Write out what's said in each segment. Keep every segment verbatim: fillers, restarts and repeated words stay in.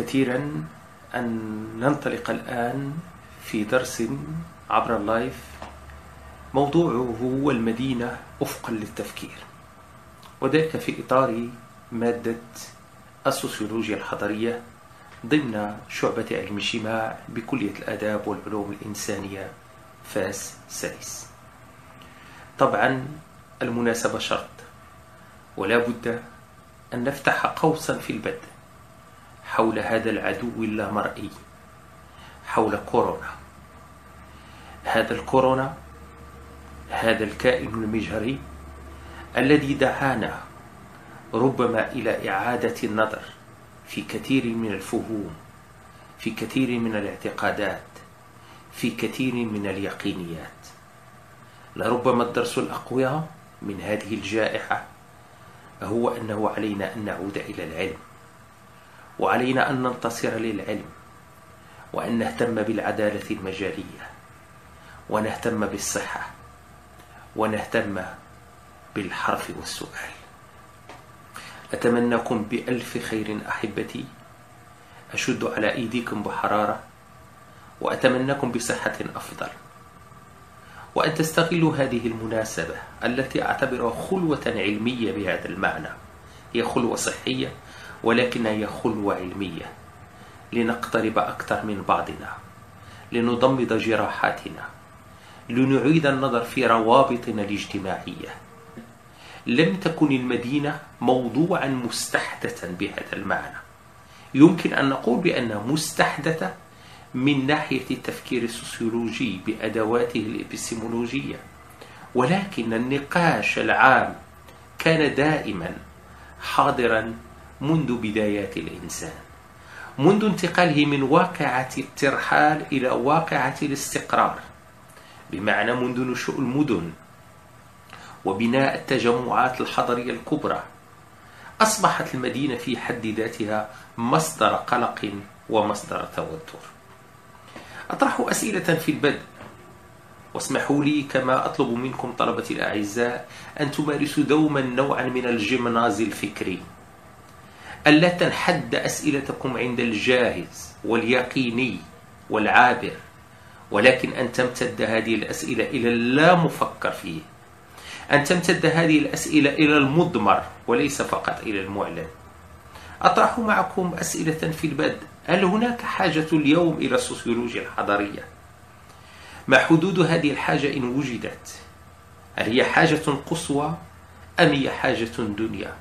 كثيرا أن ننطلق الآن في درس عبر اللايف موضوعه هو المدينة أفقا للتفكير، وذلك في إطار مادة السوسيولوجيا الحضرية ضمن شعبة علم الاجتماع بكلية الآداب والعلوم الإنسانية فاس سادس. طبعا المناسبة شرط، ولا بد أن نفتح قوسا في البدء حول هذا العدو اللامرئي، حول كورونا. هذا الكورونا، هذا الكائن المجهري الذي دعانا ربما إلى إعادة النظر في كثير من الفهوم، في كثير من الاعتقادات، في كثير من اليقينيات. لربما الدرس الأقوى من هذه الجائحة هو أنه علينا أن نعود إلى العلم، وعلينا أن ننتصر للعلم، وأن نهتم بالعدالة المجالية، ونهتم بالصحة، ونهتم بالحرف والسؤال. أتمنىكم بألف خير أحبتي، أشد على أيديكم بحرارة، وأتمنىكم بصحة أفضل، وأن تستغلوا هذه المناسبة التي أعتبرها خلوة علمية بهذا المعنى. هي خلوة صحية ولكنها هي خلوة علمية، لنقترب أكثر من بعضنا، لنضمد جراحاتنا، لنعيد النظر في روابطنا الاجتماعية. لم تكن المدينة موضوعا مستحدثا بهذا المعنى، يمكن أن نقول بأنها مستحدثة من ناحية التفكير السوسيولوجي بأدواته الإبستيمولوجية، ولكن النقاش العام كان دائما حاضرا منذ بدايات الإنسان، منذ انتقاله من واقعة الترحال إلى واقعة الاستقرار، بمعنى منذ نشوء المدن وبناء التجمعات الحضرية الكبرى. أصبحت المدينة في حد ذاتها مصدر قلق ومصدر توتر. أطرح أسئلة في البدء، واسمحوا لي كما أطلب منكم طلبتي الأعزاء أن تمارسوا دوما نوعا من الجمناز الفكري، ألا تنحد أسئلتكم عند الجاهز واليقيني والعابر، ولكن أن تمتد هذه الأسئلة إلى اللا مفكر فيه، أن تمتد هذه الأسئلة إلى المضمر وليس فقط إلى المعلن. أطرح معكم أسئلة في البدء. هل هناك حاجة اليوم إلى السوسيولوجيا الحضرية؟ ما حدود هذه الحاجة إن وجدت؟ هل هي حاجة قصوى أم هي حاجة دنيا؟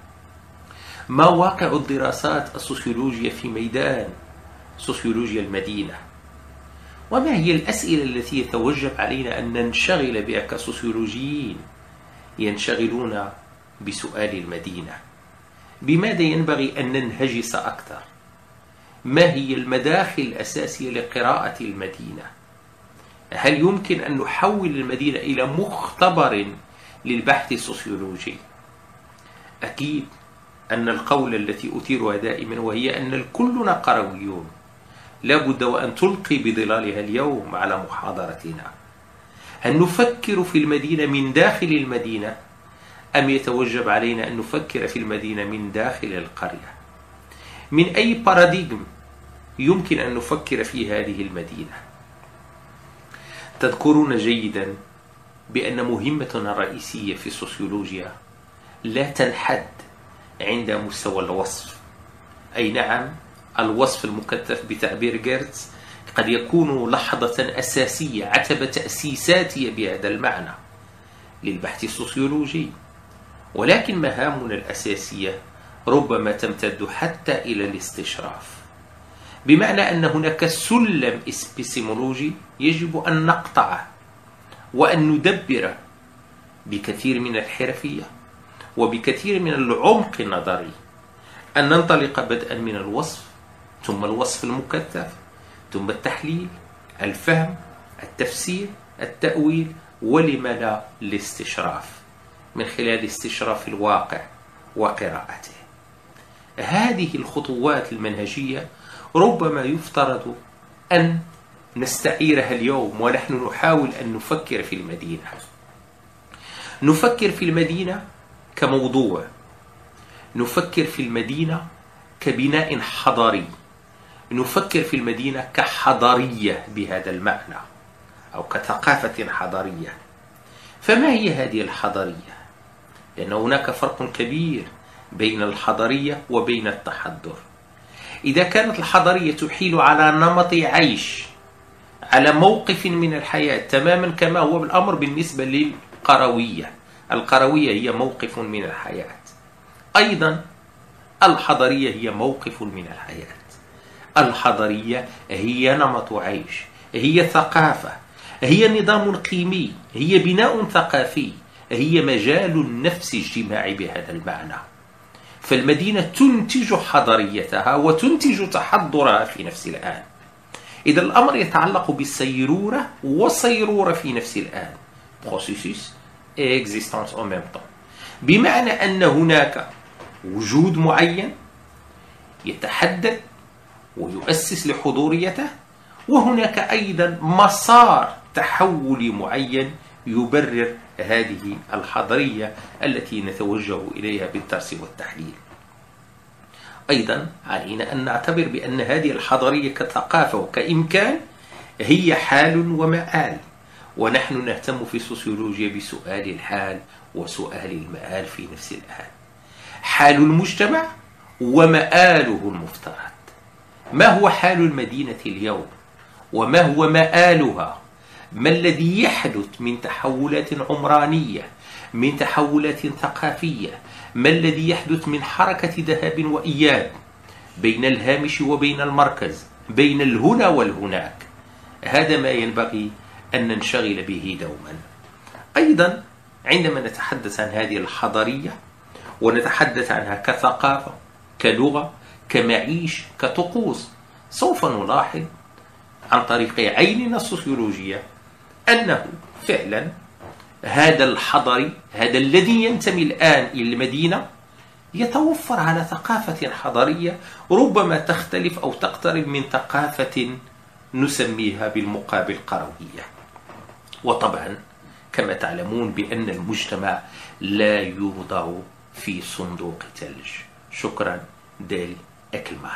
ما واقع الدراسات السوسيولوجية في ميدان سوسيولوجيا المدينة؟ وما هي الأسئلة التي يتوجب علينا أن ننشغل بها كسوسيولوجيين ينشغلون بسؤال المدينة؟ بماذا ينبغي أن ننهجس أكثر؟ ما هي المداخل الأساسية لقراءة المدينة؟ هل يمكن أن نحول المدينة إلى مختبر للبحث السوسيولوجي؟ أكيد أن القول التي أثيرها دائما وهي أن الكلنا قرويون، لا بد وأن تلقي بظلالها اليوم على محاضرتنا. هل نفكر في المدينة من داخل المدينة أم يتوجب علينا أن نفكر في المدينة من داخل القرية؟ من أي باراديغم يمكن أن نفكر في هذه المدينة؟ تذكرون جيدا بأن مهمتنا الرئيسية في السوسيولوجيا لا تنحد عند مستوى الوصف. أي نعم، الوصف المكثف بتعبير جيرتز قد يكون لحظة أساسية، عتبة تأسيساتية بهذا المعنى للبحث السوسيولوجي، ولكن مهامنا الأساسية ربما تمتد حتى إلى الاستشراف، بمعنى أن هناك سلم إبستيمولوجي يجب أن نقطعه وأن ندبره بكثير من الحرفية وبكثير من العمق النظري، أن ننطلق بدءا من الوصف، ثم الوصف المكثف، ثم التحليل، الفهم، التفسير، التأويل، ولما لا الاستشراف من خلال استشراف الواقع وقراءته. هذه الخطوات المنهجية ربما يفترض أن نستعيرها اليوم ونحن نحاول أن نفكر في المدينة. نفكر في المدينة كموضوع، نفكر في المدينة كبناء حضاري نفكر في المدينة كحضارية بهذا المعنى أو كثقافة حضارية. فما هي هذه الحضارية؟ لأن هناك فرق كبير بين الحضارية وبين التحضر. إذا كانت الحضارية تحيل على نمط عيش، على موقف من الحياة تماما كما هو الأمر بالنسبة للقروية، القروية هي موقف من الحياة، أيضا الحضارية هي موقف من الحياة. الحضارية هي نمط عيش، هي ثقافة، هي نظام قيمي، هي بناء ثقافي، هي مجال النفس اجتماعي بهذا المعنى. فالمدينة تنتج حضاريتها وتنتج تحضرها في نفس الآن. إذا الأمر يتعلق بالسيرورة والصيرورة في نفس الآن، processus et existence en même temps، بمعنى أن هناك وجود معين يتحدد ويؤسس لحضوريته، وهناك أيضا مسار تحولي معين يبرر هذه الحضارية التي نتوجه إليها بالدرس والتحليل. أيضا علينا أن نعتبر بأن هذه الحضارية كثقافة وكإمكان هي حال ومآل، ونحن نهتم في السوسيولوجيا بسؤال الحال وسؤال المآل في نفس الآن. حال المجتمع ومآله المفترض. ما هو حال المدينة اليوم؟ وما هو مآلها؟ ما الذي يحدث من تحولات عمرانية، من تحولات ثقافية؟ ما الذي يحدث من حركة ذهاب وإياب بين الهامش وبين المركز، بين الهنا والهناك؟ هذا ما ينبغي أن ننشغل به دوما. أيضا عندما نتحدث عن هذه الحضارية ونتحدث عنها كثقافة، كلغة، كمعيش، كطقوس، سوف نلاحظ عن طريق عيننا السوسيولوجية أنه فعلا هذا الحضري، هذا الذي ينتمي الآن إلى المدينة، يتوفر على ثقافة حضارية ربما تختلف أو تقترب من ثقافة نسميها بالمقابل قروية. وطبعا كما تعلمون بأن المجتمع لا يوضع في صندوق ثلج. شكرا ديل إكلمان.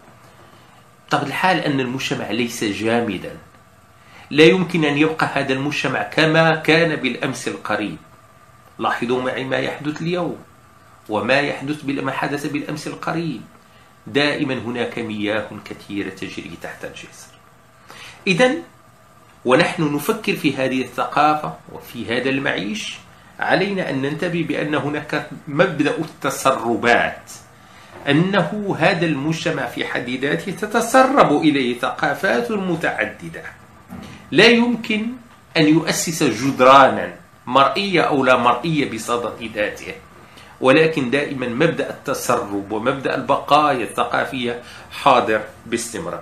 طب الحال أن المجتمع ليس جامدا، لا يمكن أن يبقى هذا المجتمع كما كان بالأمس القريب. لاحظوا معي ما يحدث اليوم وما يحدث ما حدث بالأمس القريب. دائما هناك مياه كثيرة تجري تحت الجسر. إذن ونحن نفكر في هذه الثقافة وفي هذا المعيش، علينا أن ننتبه بأن هناك مبدأ التسربات، أنه هذا المجتمع في حد ذاته تتسرب إليه ثقافات متعددة. لا يمكن أن يؤسس جدرانا مرئية أو لا مرئية بصدد ذاته، ولكن دائما مبدأ التسرب ومبدأ البقايا الثقافية حاضر باستمرار.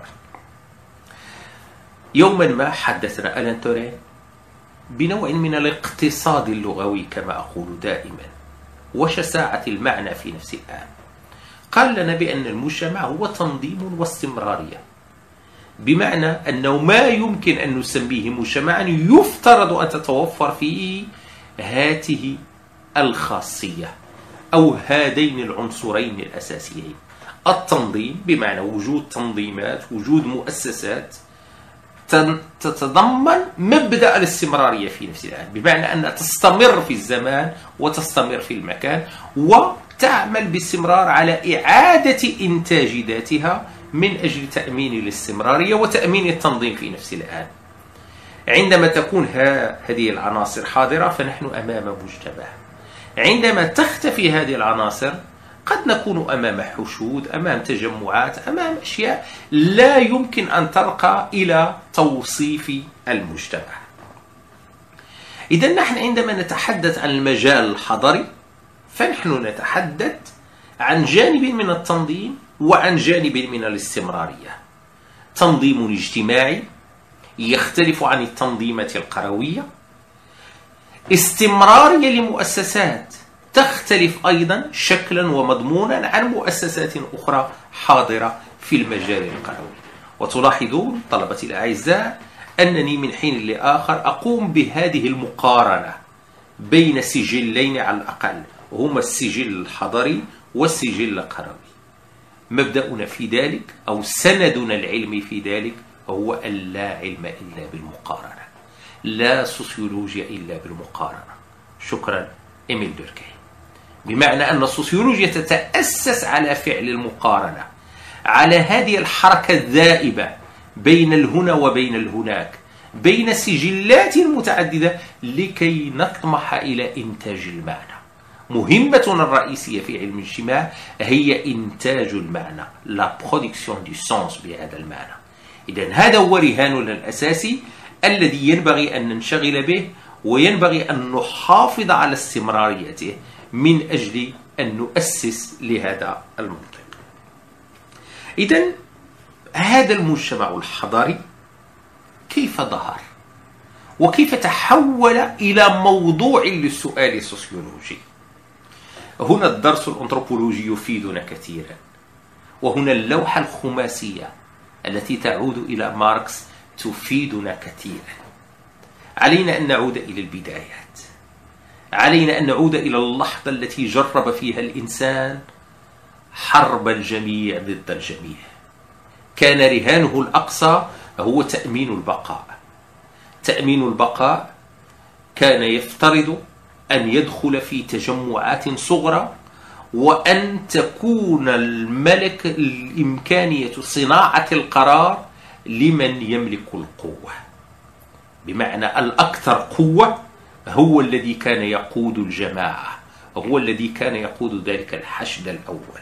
يوما ما حدثنا ألان تورين بنوع من الاقتصاد اللغوي كما أقول دائما، وشساعة المعنى في نفس الآن. قال لنا بأن المجتمع هو تنظيم واستمرارية، بمعنى أنه ما يمكن أن نسميه مجتمعا يفترض أن تتوفر فيه هذه الخاصية أو هذين العنصرين الأساسيين. التنظيم بمعنى وجود تنظيمات، وجود مؤسسات تتضمن مبدأ الاستمرارية في نفس الآن، بمعنى أنها تستمر في الزمان وتستمر في المكان وتعمل باستمرار على إعادة إنتاج ذاتها من أجل تأمين الاستمرارية وتأمين التنظيم في نفس الآن. عندما تكون هذه العناصر حاضرة فنحن أمام مجتمع. عندما تختفي هذه العناصر قد نكون أمام حشود، أمام تجمعات، أمام أشياء لا يمكن أن ترقى إلى توصيف المجتمع. إذن نحن عندما نتحدث عن المجال الحضري فنحن نتحدث عن جانب من التنظيم وعن جانب من الاستمرارية. تنظيم اجتماعي يختلف عن التنظيمات القروية، استمرارية لمؤسسات تختلف أيضا شكلا ومضمونا عن مؤسسات أخرى حاضرة في المجال القروي. وتلاحظون طلبتي الأعزاء أنني من حين لآخر أقوم بهذه المقارنة بين سجلين على الأقل، هما السجل الحضري والسجل القروي. مبدأنا في ذلك أو سندنا العلمي في ذلك هو أن لا علم إلا بالمقارنة، لا سوسيولوجيا إلا بالمقارنة. شكرا إيميل دوركهيم. بمعنى أن السوسيولوجيا تتأسس على فعل المقارنة، على هذه الحركة الذائبة بين الهنا وبين الهناك، بين سجلات متعددة لكي نطمح إلى إنتاج المعنى. مهمتنا الرئيسية في علم الاجتماع هي إنتاج المعنى، لا برودكسيون دو سونس بهذا المعنى. إذن هذا هو رهاننا الأساسي الذي ينبغي أن ننشغل به، وينبغي أن نحافظ على استمراريته من أجل أن نؤسس لهذا المنطق. إذن هذا المجتمع الحضاري كيف ظهر وكيف تحول إلى موضوع للسؤال السوسيولوجي؟ هنا الدرس الأنثروبولوجي يفيدنا كثيرا، وهنا اللوحة الخماسية التي تعود إلى ماركس تفيدنا كثيرا. علينا أن نعود إلى البدايات، علينا أن نعود إلى اللحظة التي جرب فيها الإنسان حرب الجميع ضد الجميع. كان رهانه الأقصى هو تأمين البقاء. تأمين البقاء كان يفترض أن يدخل في تجمعات صغرى، وأن تكون الملك الإمكانية صناعة القرار لمن يملك القوة، بمعنى الأكثر قوة هو الذي كان يقود الجماعة، هو الذي كان يقود ذلك الحشد الأول.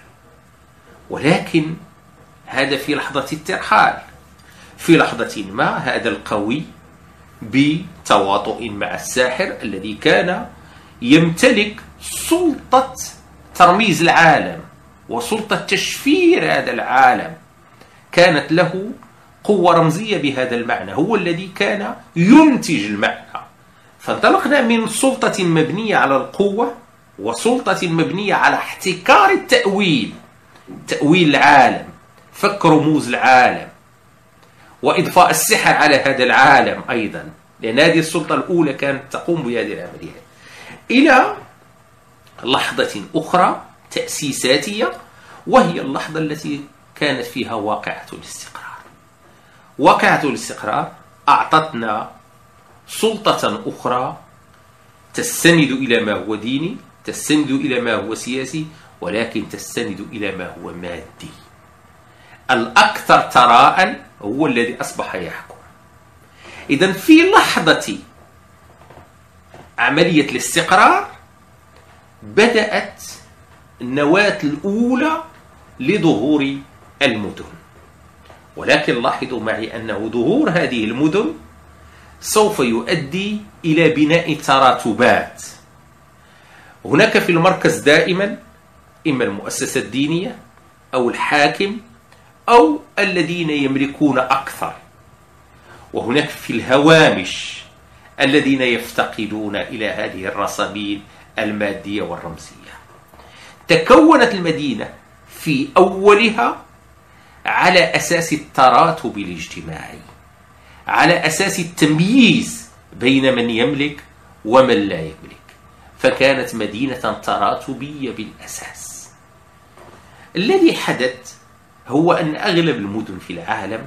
ولكن هذا في لحظة الترحال. في لحظة ما هذا القوي بتواطؤ مع الساحر الذي كان يمتلك سلطة ترميز العالم وسلطة تشفير هذا العالم، كانت له قوة رمزية بهذا المعنى، هو الذي كان ينتج المعنى. فانطلقنا من سلطة مبنية على القوة وسلطة مبنية على احتكار التأويل، تأويل العالم، فك رموز العالم، وإضفاء السحر على هذا العالم أيضا، لأن هذه السلطة الأولى كانت تقوم بهذه العمليات، إلى لحظة أخرى تأسيساتية، وهي اللحظة التي كانت فيها واقعة الاستقرار. واقعة الاستقرار أعطتنا سلطة أخرى تستند إلى ما هو ديني، تستند إلى ما هو سياسي، ولكن تستند إلى ما هو مادي. الأكثر ثراء هو الذي أصبح يحكم. إذن في لحظة عملية الاستقرار بدأت النواة الأولى لظهور المدن. ولكن لاحظوا معي أنه ظهور هذه المدن سوف يؤدي إلى بناء تراتبات. هناك في المركز دائما إما المؤسسة الدينية أو الحاكم أو الذين يملكون أكثر، وهناك في الهوامش الذين يفتقدون إلى هذه الرصامين المادية والرمزية. تكونت المدينة في أولها على أساس التراتب الاجتماعي، على أساس التمييز بين من يملك ومن لا يملك، فكانت مدينة تراتبية بالأساس. الذي حدث هو أن أغلب المدن في العالم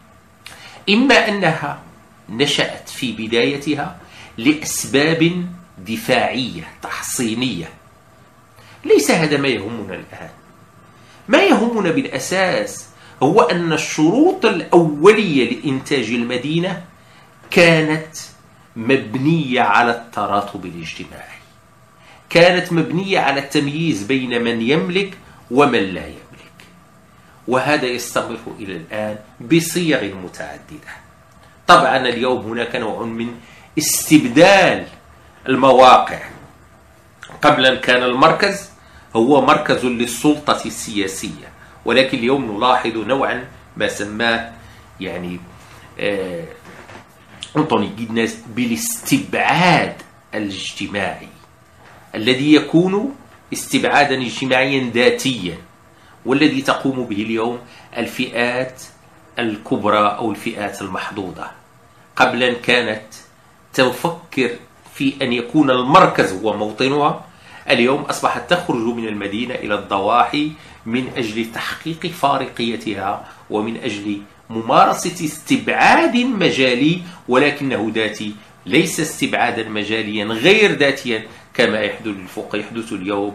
إما أنها نشأت في بدايتها لأسباب دفاعية تحصينية. ليس هذا ما يهمنا الآن. ما يهمنا بالأساس هو أن الشروط الأولية لإنتاج المدينة كانت مبنية على التراتب الاجتماعي، كانت مبنية على التمييز بين من يملك ومن لا يملك، وهذا يستمر إلى الآن بصيغ متعددة. طبعا اليوم هناك نوع من استبدال المواقع. قبلا كان المركز هو مركز للسلطة السياسية، ولكن اليوم نلاحظ نوعا ما سماه يعني آه أنطوني جيدناس بالاستبعاد الاجتماعي، الذي يكون استبعادا اجتماعيا ذاتيا، والذي تقوم به اليوم الفئات الكبرى أو الفئات المحظوظة. قبلا كانت تفكر في أن يكون المركز هو موطنها، اليوم أصبحت تخرج من المدينة إلى الضواحي من أجل تحقيق فارقيتها ومن أجل ممارسة استبعاد مجالي، ولكنه ذاتي، ليس استبعادا مجاليا غير ذاتيا كما يحدث اليوم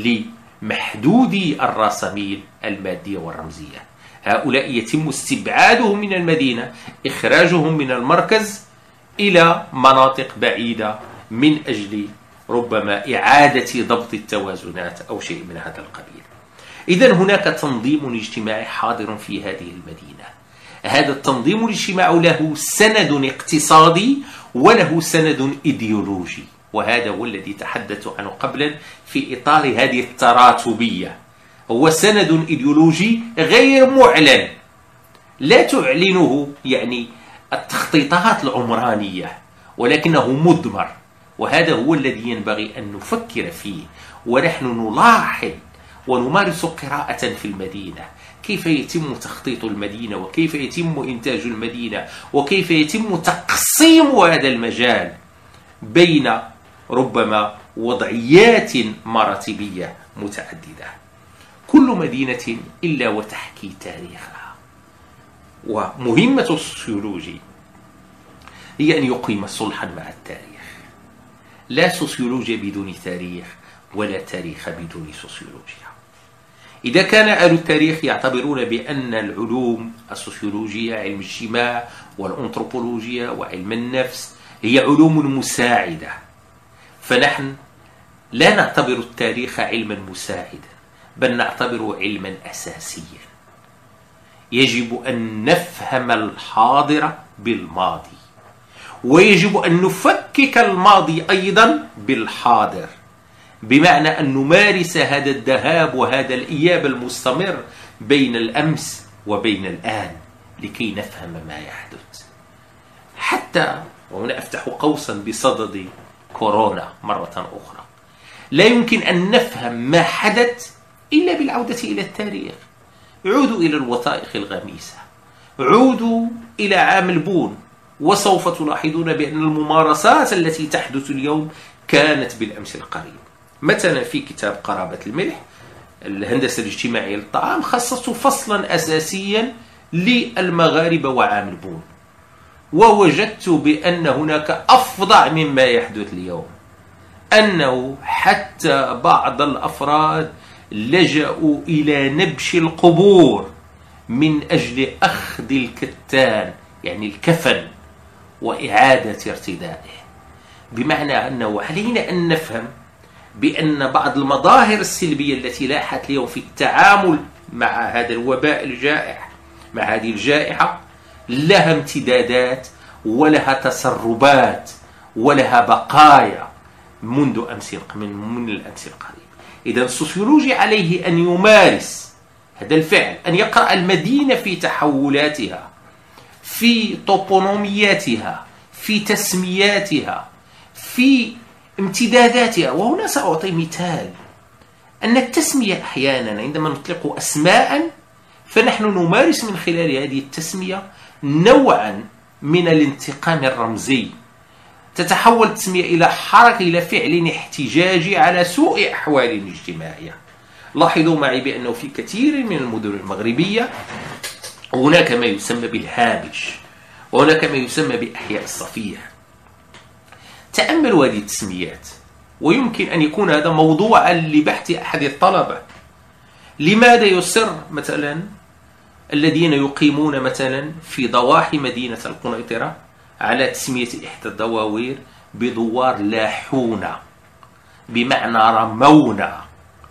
لمحدودي الراسميل المادية والرمزية. هؤلاء يتم استبعادهم من المدينة، إخراجهم من المركز إلى مناطق بعيدة من أجل ربما إعادة ضبط التوازنات أو شيء من هذا القبيل. إذن هناك تنظيم اجتماعي حاضر في هذه المدينة. هذا التنظيم الاجتماعي له سند اقتصادي وله سند إيديولوجي، وهذا هو الذي تحدثت عنه قبلا في إطار هذه التراتبية. هو سند إيديولوجي غير معلن، لا تعلنه يعني التخطيطات العمرانية، ولكنه مضمر، وهذا هو الذي ينبغي أن نفكر فيه ونحن نلاحظ ونمارس قراءة في المدينة. كيف يتم تخطيط المدينة، وكيف يتم إنتاج المدينة، وكيف يتم تقسيم هذا المجال بين ربما وضعيات مراتبية متعددة. كل مدينة إلا وتحكي تاريخها، ومهمة السوسيولوجي هي أن يقيم صلحا مع التاريخ. لا سوسيولوجيا بدون تاريخ، ولا تاريخ بدون سوسيولوجيا. إذا كان أهل التاريخ يعتبرون بأن العلوم السوسيولوجية، علم الاجتماع والأنثروبولوجيا وعلم النفس، هي علوم مساعدة، فنحن لا نعتبر التاريخ علما مساعدا، بل نعتبره علما أساسيا. يجب أن نفهم الحاضر بالماضي، ويجب أن نفكك الماضي أيضا بالحاضر، بمعنى أن نمارس هذا الذهاب وهذا الإياب المستمر بين الأمس وبين الآن لكي نفهم ما يحدث. حتى وهنا أفتح قوسا بصدد كورونا مرة أخرى، لا يمكن أن نفهم ما حدث إلا بالعودة إلى التاريخ. عودوا إلى الوثائق الغميسة، عودوا إلى عام البون، وسوف تلاحظون بأن الممارسات التي تحدث اليوم كانت بالأمس القريب. مثلا في كتاب قرابة الملح الهندسة الاجتماعية للطعام خصصت فصلا أساسيا للمغاربة وعام البون، ووجدت بأن هناك أفظع مما يحدث اليوم، أنه حتى بعض الأفراد لجأوا إلى نبش القبور من أجل أخذ الكتان، يعني الكفن، وإعادة ارتدائه. بمعنى أنه علينا أن نفهم بأن بعض المظاهر السلبية التي لاحت اليوم في التعامل مع هذا الوباء الجائح، مع هذه الجائحة، لها امتدادات ولها تسربات ولها بقايا منذ أمس من, من الأمس القريب. إذا السوسيولوجي عليه أن يمارس هذا الفعل، أن يقرأ المدينة في تحولاتها، في توبونومياتها، في تسمياتها، في امتداداتها. وهنا سأعطي مثال أن التسمية أحيانا عندما نطلق أسماء فنحن نمارس من خلال هذه التسمية نوعا من الانتقام الرمزي. تتحول التسمية إلى حركة، إلى فعل احتجاجي على سوء أحوال اجتماعية. لاحظوا معي بأنه في كثير من المدن المغربية هناك ما يسمى بالهامش، وهناك ما يسمى بأحياء الصفيح. تأملوا هذه التسميات، ويمكن أن يكون هذا موضوعا لبحث أحد الطلبة. لماذا يصر مثلا الذين يقيمون مثلا في ضواحي مدينة القنيطرة على تسمية إحدى الدواوير بدوار لاحونة، بمعنى رمونا،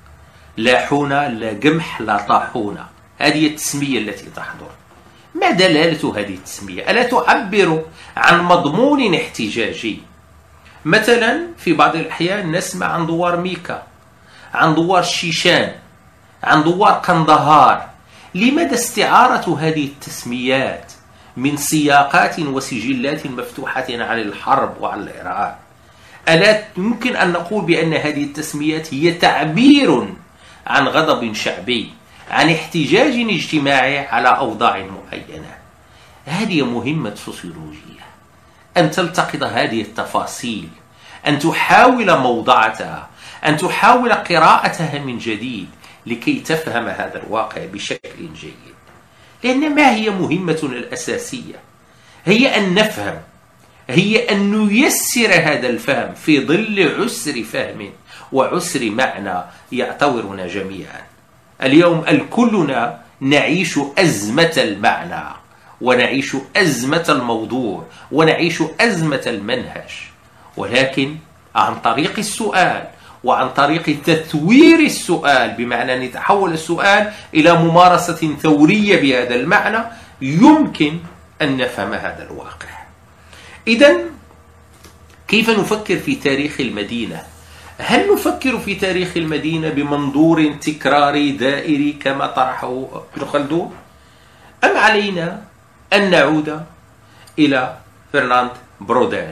لاحونة لا قمح لا طاحونة. هذه التسمية التي تحضر. ما دلالة هذه التسمية؟ ألا تعبر عن مضمون احتجاجي؟ مثلا في بعض الأحيان نسمع عن دوار ميكا، عن دوار الشيشان، عن دوار قندهار. لماذا استعارة هذه التسميات من سياقات وسجلات مفتوحة عن الحرب وعن الإرهاب؟ ألا يمكن أن نقول بأن هذه التسميات هي تعبير عن غضب شعبي، عن احتجاج اجتماعي على أوضاع معينة؟ هذه مهمة سوسيولوجية، أن تلتقط هذه التفاصيل، أن تحاول موضعتها، أن تحاول قراءتها من جديد لكي تفهم هذا الواقع بشكل جيد. لأن ما هي مهمتنا الأساسية؟ هي أن نفهم، هي أن نيسر هذا الفهم في ظل عسر فهم وعسر معنى يعتورنا جميعا. اليوم الكلنا نعيش أزمة المعنى، ونعيش أزمة الموضوع، ونعيش أزمة المنهج، ولكن عن طريق السؤال وعن طريق تثوير السؤال، بمعنى أن يتحول السؤال إلى ممارسة ثورية بهذا المعنى، يمكن أن نفهم هذا الواقع. إذن كيف نفكر في تاريخ المدينة؟ هل نفكر في تاريخ المدينة بمنظور تكراري دائري كما طرحه ابن خلدون؟ أم علينا أن نعود إلى فرناند بروديل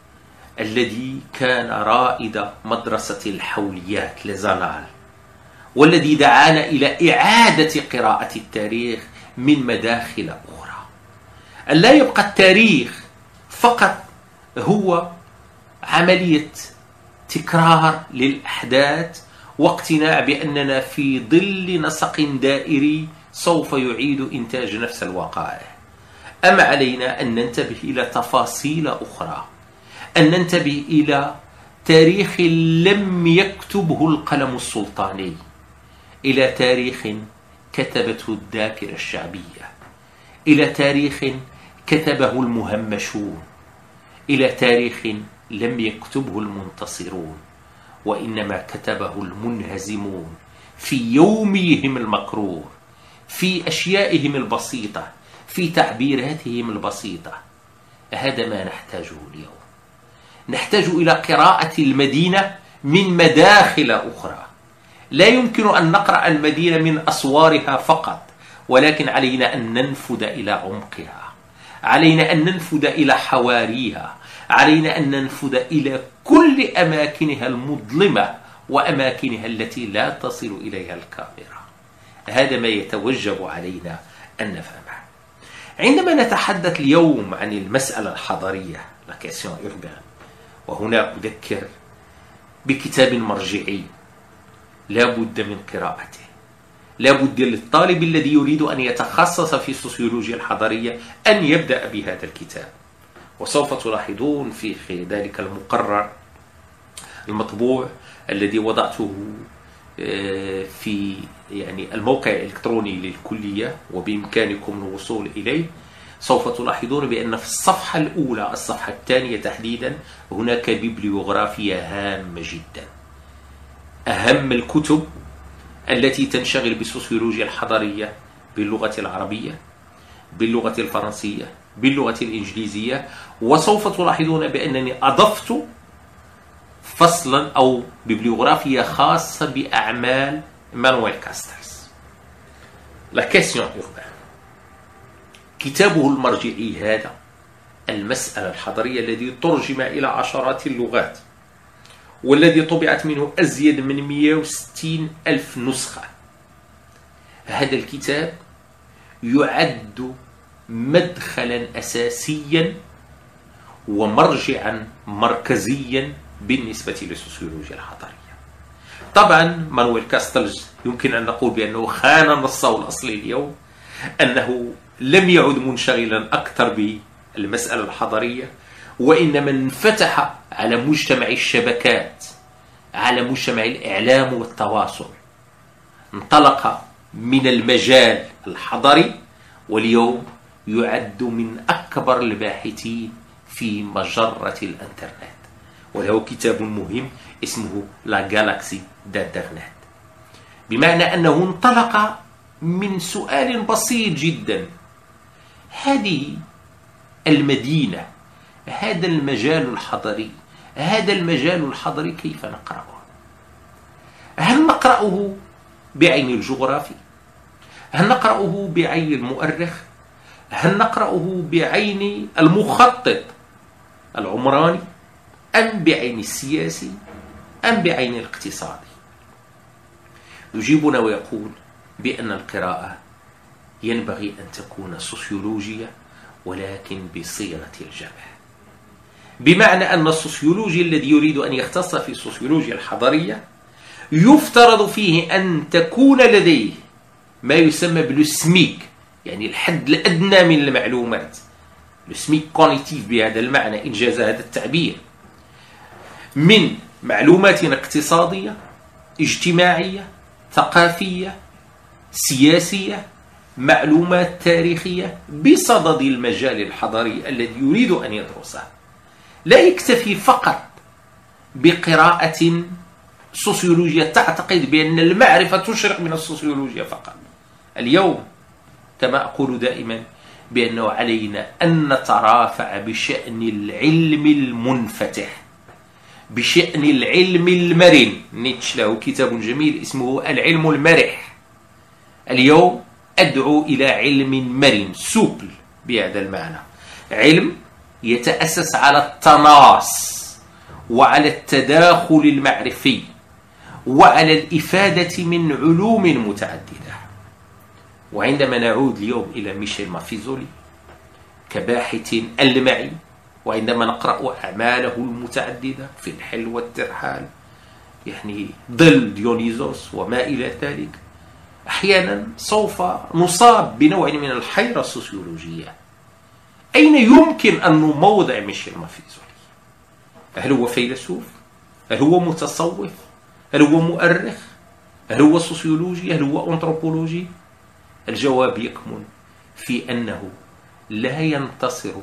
الذي كان رائد مدرسة الحوليات لزانال، والذي دعانا إلى إعادة قراءة التاريخ من مداخل أخرى، أن لا يبقى التاريخ فقط هو عملية تكرار للأحداث واقتناع بأننا في ظل نسق دائري سوف يعيد إنتاج نفس الوقائع. أما علينا أن ننتبه إلى تفاصيل أخرى، أن ننتبه إلى تاريخ لم يكتبه القلم السلطاني، إلى تاريخ كتبته الذاكرة الشعبية، إلى تاريخ كتبه المهمشون، إلى تاريخ لم يكتبه المنتصرون، وإنما كتبه المنهزمون في يوميهم المكروه، في أشيائهم البسيطة، في تعبيراتهم البسيطة. هذا ما نحتاجه اليوم. نحتاج إلى قراءة المدينة من مداخل أخرى. لا يمكن أن نقرأ المدينة من أسوارها فقط، ولكن علينا أن ننفذ إلى عمقها، علينا أن ننفذ إلى حواريها، علينا أن ننفذ إلى كل أماكنها المظلمة وأماكنها التي لا تصل إليها الكاميرا. هذا ما يتوجب علينا أن نفهمه. عندما نتحدث اليوم عن المسألة الحضارية la question urbaine، وهنا أذكر بكتاب مرجعي لا بد من قراءته، لا بد للطالب الذي يريد أن يتخصص في السوسيولوجيا الحضارية أن يبدأ بهذا الكتاب. وسوف تلاحظون في ذلك المقرر المطبوع الذي وضعته في يعني الموقع الإلكتروني للكلية وبإمكانكم الوصول إليه، سوف تلاحظون بأن في الصفحة الأولى، الصفحة الثانية تحديدا، هناك بيبليوغرافيا هامة جدا. أهم الكتب التي تنشغل بالسوسيولوجيا الحضارية باللغة العربية، باللغة الفرنسية، باللغة الإنجليزية. وسوف تلاحظون بأنني أضفت فصلا أو بيبليوغرافيا خاصة بأعمال مانويل كاسترز. La question urbaine، كتابه المرجعي هذا المسألة الحضارية الذي ترجم إلى عشرات اللغات، والذي طبعت منه أزيد من مئة وستين ألف نسخة. هذا الكتاب يعد مدخلا أساسيا ومرجعا مركزيا بالنسبة للسوسيولوجيا الحضارية. طبعا مانويل كاستلز يمكن أن نقول بأنه خان نصه الأصلي اليوم، أنه لم يعد منشغلا أكثر بالمسألة الحضارية، وإنما انفتح على مجتمع الشبكات، على مجتمع الإعلام والتواصل. انطلق من المجال الحضري، واليوم يعد من أكبر الباحثين في مجرة الإنترنت، وله كتاب مهم اسمه لا جالاكسي d'Internet، بمعنى أنه انطلق من سؤال بسيط جدا: هذه المدينة، هذا المجال الحضري، هذا المجال الحضري كيف نقرأه؟ هل نقرأه بعين الجغرافي؟ هل نقرأه بعين المؤرخ؟ هل نقرأه بعين المخطط العمراني؟ أم بعين السياسي؟ أم بعين الاقتصادي؟ يجيبنا ويقول بأن القراءة ينبغي أن تكون سوسيولوجية، ولكن بصيغة الجمع، بمعنى أن السوسيولوجي الذي يريد أن يختص في السوسيولوجيا الحضارية يفترض فيه أن تكون لديه ما يسمى بالسميك، يعني الحد الأدنى من المعلومات، السميك كونيتيف بهذا المعنى إن جاز هذا التعبير، من معلومات اقتصادية، اجتماعية، ثقافية، سياسية، معلومات تاريخية، بصدد المجال الحضاري الذي يريد أن يدرسه. لا يكتفي فقط بقراءة سوسيولوجيا تعتقد بأن المعرفة تشرق من السوسيولوجيا فقط. اليوم كما أقول دائما بأنه علينا أن نترافع بشأن العلم المنفتح، بشأن العلم المرن. نيتشه له كتاب جميل اسمه العلم المرح. اليوم أدعو إلى علم مرن سوبل بهذا المعنى، علم يتأسس على التناص وعلى التداخل المعرفي وعلى الإفادة من علوم متعددة. وعندما نعود اليوم إلى ميشيل مافيزولي كباحث ألمعي، وعندما نقرأ أعماله المتعددة في الحل والترحال، يعني ظل ديونيزوس وما إلى ذلك، أحيانا سوف نصاب بنوع من الحيرة السوسيولوجية. أين يمكن أن نموضع ميشيل مافيزولي؟ هل هو فيلسوف؟ هل هو متصوف؟ هل هو مؤرخ؟ هل هو سوسيولوجي؟ هل هو أنثروبولوجي؟ الجواب يكمن في أنه لا ينتصر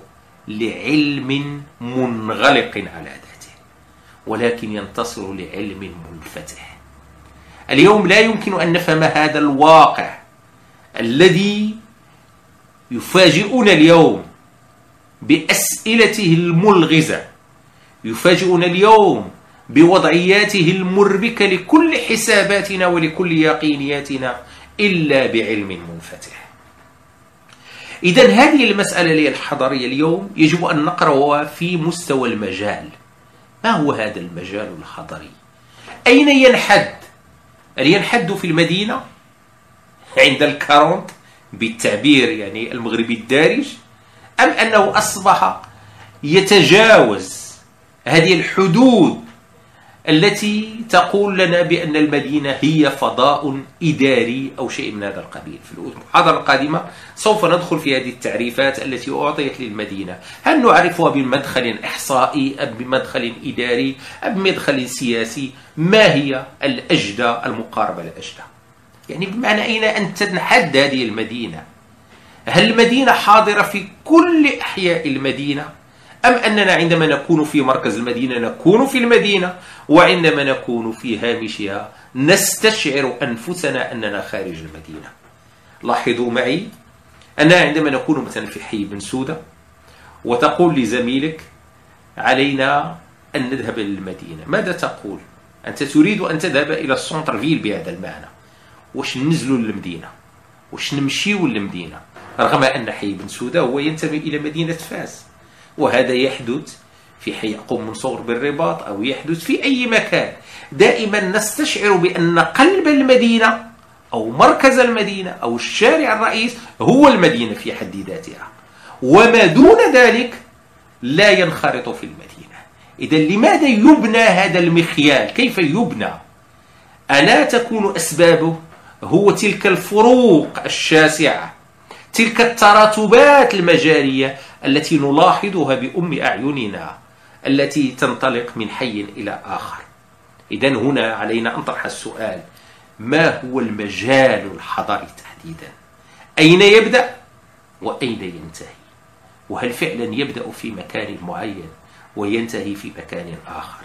لعلم منغلق على ذاته، ولكن ينتصر لعلم منفتح. اليوم لا يمكن أن نفهم هذا الواقع الذي يفاجئنا اليوم بأسئلته الملغزة، يفاجئنا اليوم بوضعياته المربكة لكل حساباتنا ولكل يقينياتنا إلا بعلم منفتح. إذن هذه المسألة الحضارية اليوم يجب أن نقرأها في مستوى المجال. ما هو هذا المجال الحضاري؟ أين ينحد؟ هل ينحد في المدينة عند الكارونت بالتعبير يعني المغربي الدارج، أم أنه أصبح يتجاوز هذه الحدود التي تقول لنا بأن المدينة هي فضاء إداري أو شيء من هذا القبيل؟ في المحاضرة القادمة سوف ندخل في هذه التعريفات التي أعطيت للمدينة. هل نعرفها بمدخل إحصائي أم بمدخل إداري أم بمدخل سياسي؟ ما هي الأجدى المقاربة الأجدى؟ يعني بمعنى أين أن تنحد هذه المدينة؟ هل المدينة حاضرة في كل أحياء المدينة، أم أننا عندما نكون في مركز المدينة نكون في المدينة، وعندما نكون في هامشها نستشعر أنفسنا أننا خارج المدينة؟ لاحظوا معي أننا عندما نكون مثلا في حي بن سودة وتقول لزميلك علينا أن نذهب إلى المدينة، ماذا تقول؟ أنت تريد أن تذهب إلى السونتر فيل بهذا المعنى. واش ننزلوا للمدينة؟ واش نمشيوا للمدينة؟ رغم أن حي بن سودة هو ينتمي إلى مدينة فاس، وهذا يحدث في حي يعقوب منصور بالرباط أو يحدث في أي مكان. دائما نستشعر بأن قلب المدينة أو مركز المدينة أو الشارع الرئيس هو المدينة في حد ذاتها، وما دون ذلك لا ينخرط في المدينة. إذن لماذا يبنى هذا المخيال؟ كيف يبنى؟ ألا تكون أسبابه هو تلك الفروق الشاسعة، تلك التراتبات المجالية التي نلاحظها بأم أعيننا، التي تنطلق من حي إلى آخر. إذن هنا علينا أن نطرح السؤال: ما هو المجال الحضاري تحديدا؟ أين يبدأ وأين ينتهي؟ وهل فعلا يبدأ في مكان معين وينتهي في مكان آخر؟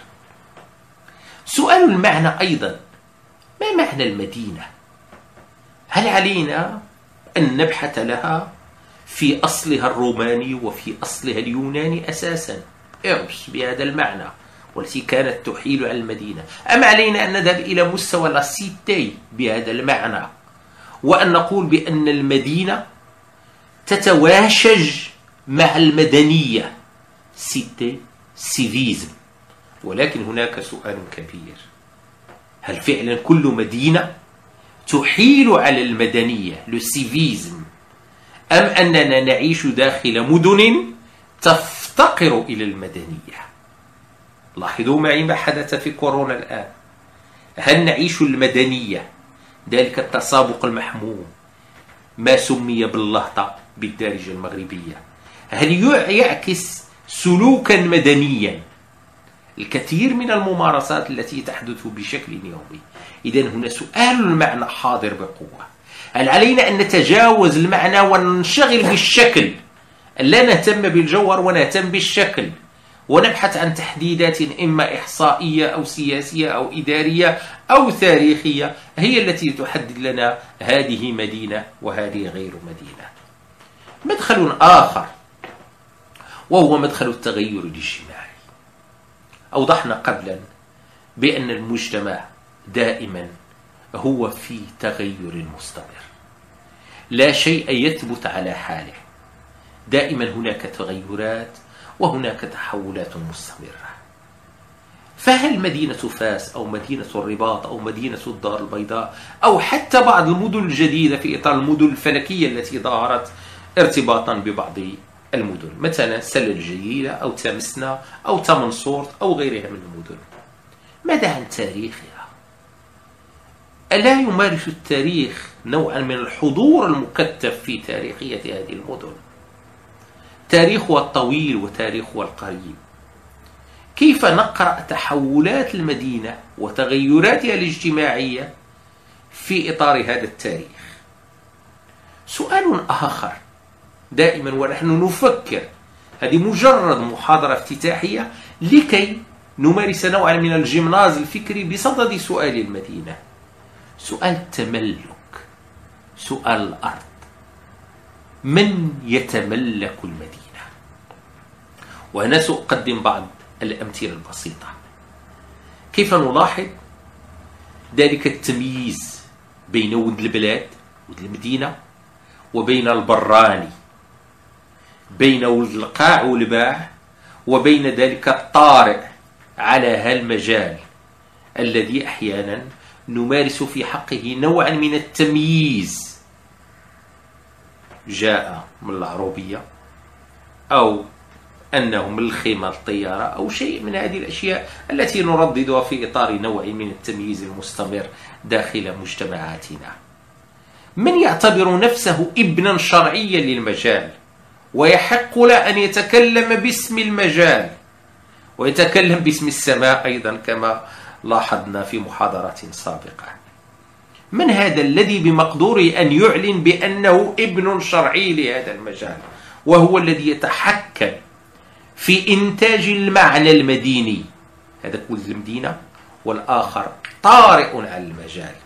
سؤال المعنى أيضا: ما معنى المدينة؟ هل علينا أن نبحث لها في أصلها الروماني وفي أصلها اليوناني أساسا، إيربس بهذا المعنى، والتي كانت تحيل على المدينة، أم علينا أن نذهب إلى مستوى لاسيتي بهذا المعنى وأن نقول بأن المدينة تتواشج مع المدنية، سيتي سيفيزم؟ ولكن هناك سؤال كبير: هل فعلا كل مدينة تحيل على المدنية للسيفيزم، أم أننا نعيش داخل مدن تفتقر إلى المدنية؟ لاحظوا معي ما حدث في كورونا الآن. هل نعيش المدنية، ذلك التسابق المحموم ما سمي باللهطة بالدارجة المغربية؟ هل يعكس سلوكا مدنيا؟ الكثير من الممارسات التي تحدث بشكل يومي. إذن هنا سؤال المعنى حاضر بقوة. هل علينا أن نتجاوز المعنى وننشغل بالشكل، لا نهتم بالجوهر ونهتم بالشكل، ونبحث عن تحديدات إما إحصائية أو سياسية أو إدارية أو تاريخية هي التي تحدد لنا هذه مدينة وهذه غير مدينة؟ مدخل آخر وهو مدخل التغير الاجتماعي. أوضحنا قبلا بأن المجتمع دائما هو في تغير مستمر، لا شيء يثبت على حاله، دائما هناك تغيرات وهناك تحولات مستمرة. فهل مدينة فاس أو مدينة الرباط أو مدينة الدار البيضاء أو حتى بعض المدن الجديدة في إطار المدن الفلكية التي ظهرت ارتباطا ببعض المدن، مثلا سلة الجديدة أو تامسنا أو تمنصورت أو غيرها من المدن، ماذا عن تاريخها؟ ألا يمارس التاريخ نوعا من الحضور المكثف في تاريخية هذه المدن؟ تاريخها الطويل وتاريخها القريب. كيف نقرأ تحولات المدينة وتغيراتها الاجتماعية في إطار هذا التاريخ؟ سؤال آخر دائما ونحن نفكر، هذه مجرد محاضرة افتتاحية لكي نمارس نوعا من الجمناز الفكري بصدد سؤال المدينة، سؤال التملك، سؤال الأرض. من يتملك المدينة؟ وهنا سأقدم بعض الأمثلة البسيطة. كيف نلاحظ ذلك التمييز بين ود البلاد ود المدينة وبين البراني، بين ولد القاع والباع، وبين ذلك الطارئ على هالمجال الذي أحيانا نمارس في حقه نوعا من التمييز، جاء من العروبية أو أنه من الخيمة الطيارة أو شيء من هذه الأشياء التي نرددها في إطار نوع من التمييز المستمر داخل مجتمعاتنا. من يعتبر نفسه ابنا شرعيا للمجال ويحق له أن يتكلم باسم المجال ويتكلم باسم السماء أيضا كما لاحظنا في محاضرات سابقة؟ من هذا الذي بمقدوره أن يعلن بأنه ابن شرعي لهذا المجال وهو الذي يتحكم في إنتاج المعنى المديني؟ هذا كل المدينة، والآخر طارئ على المجال.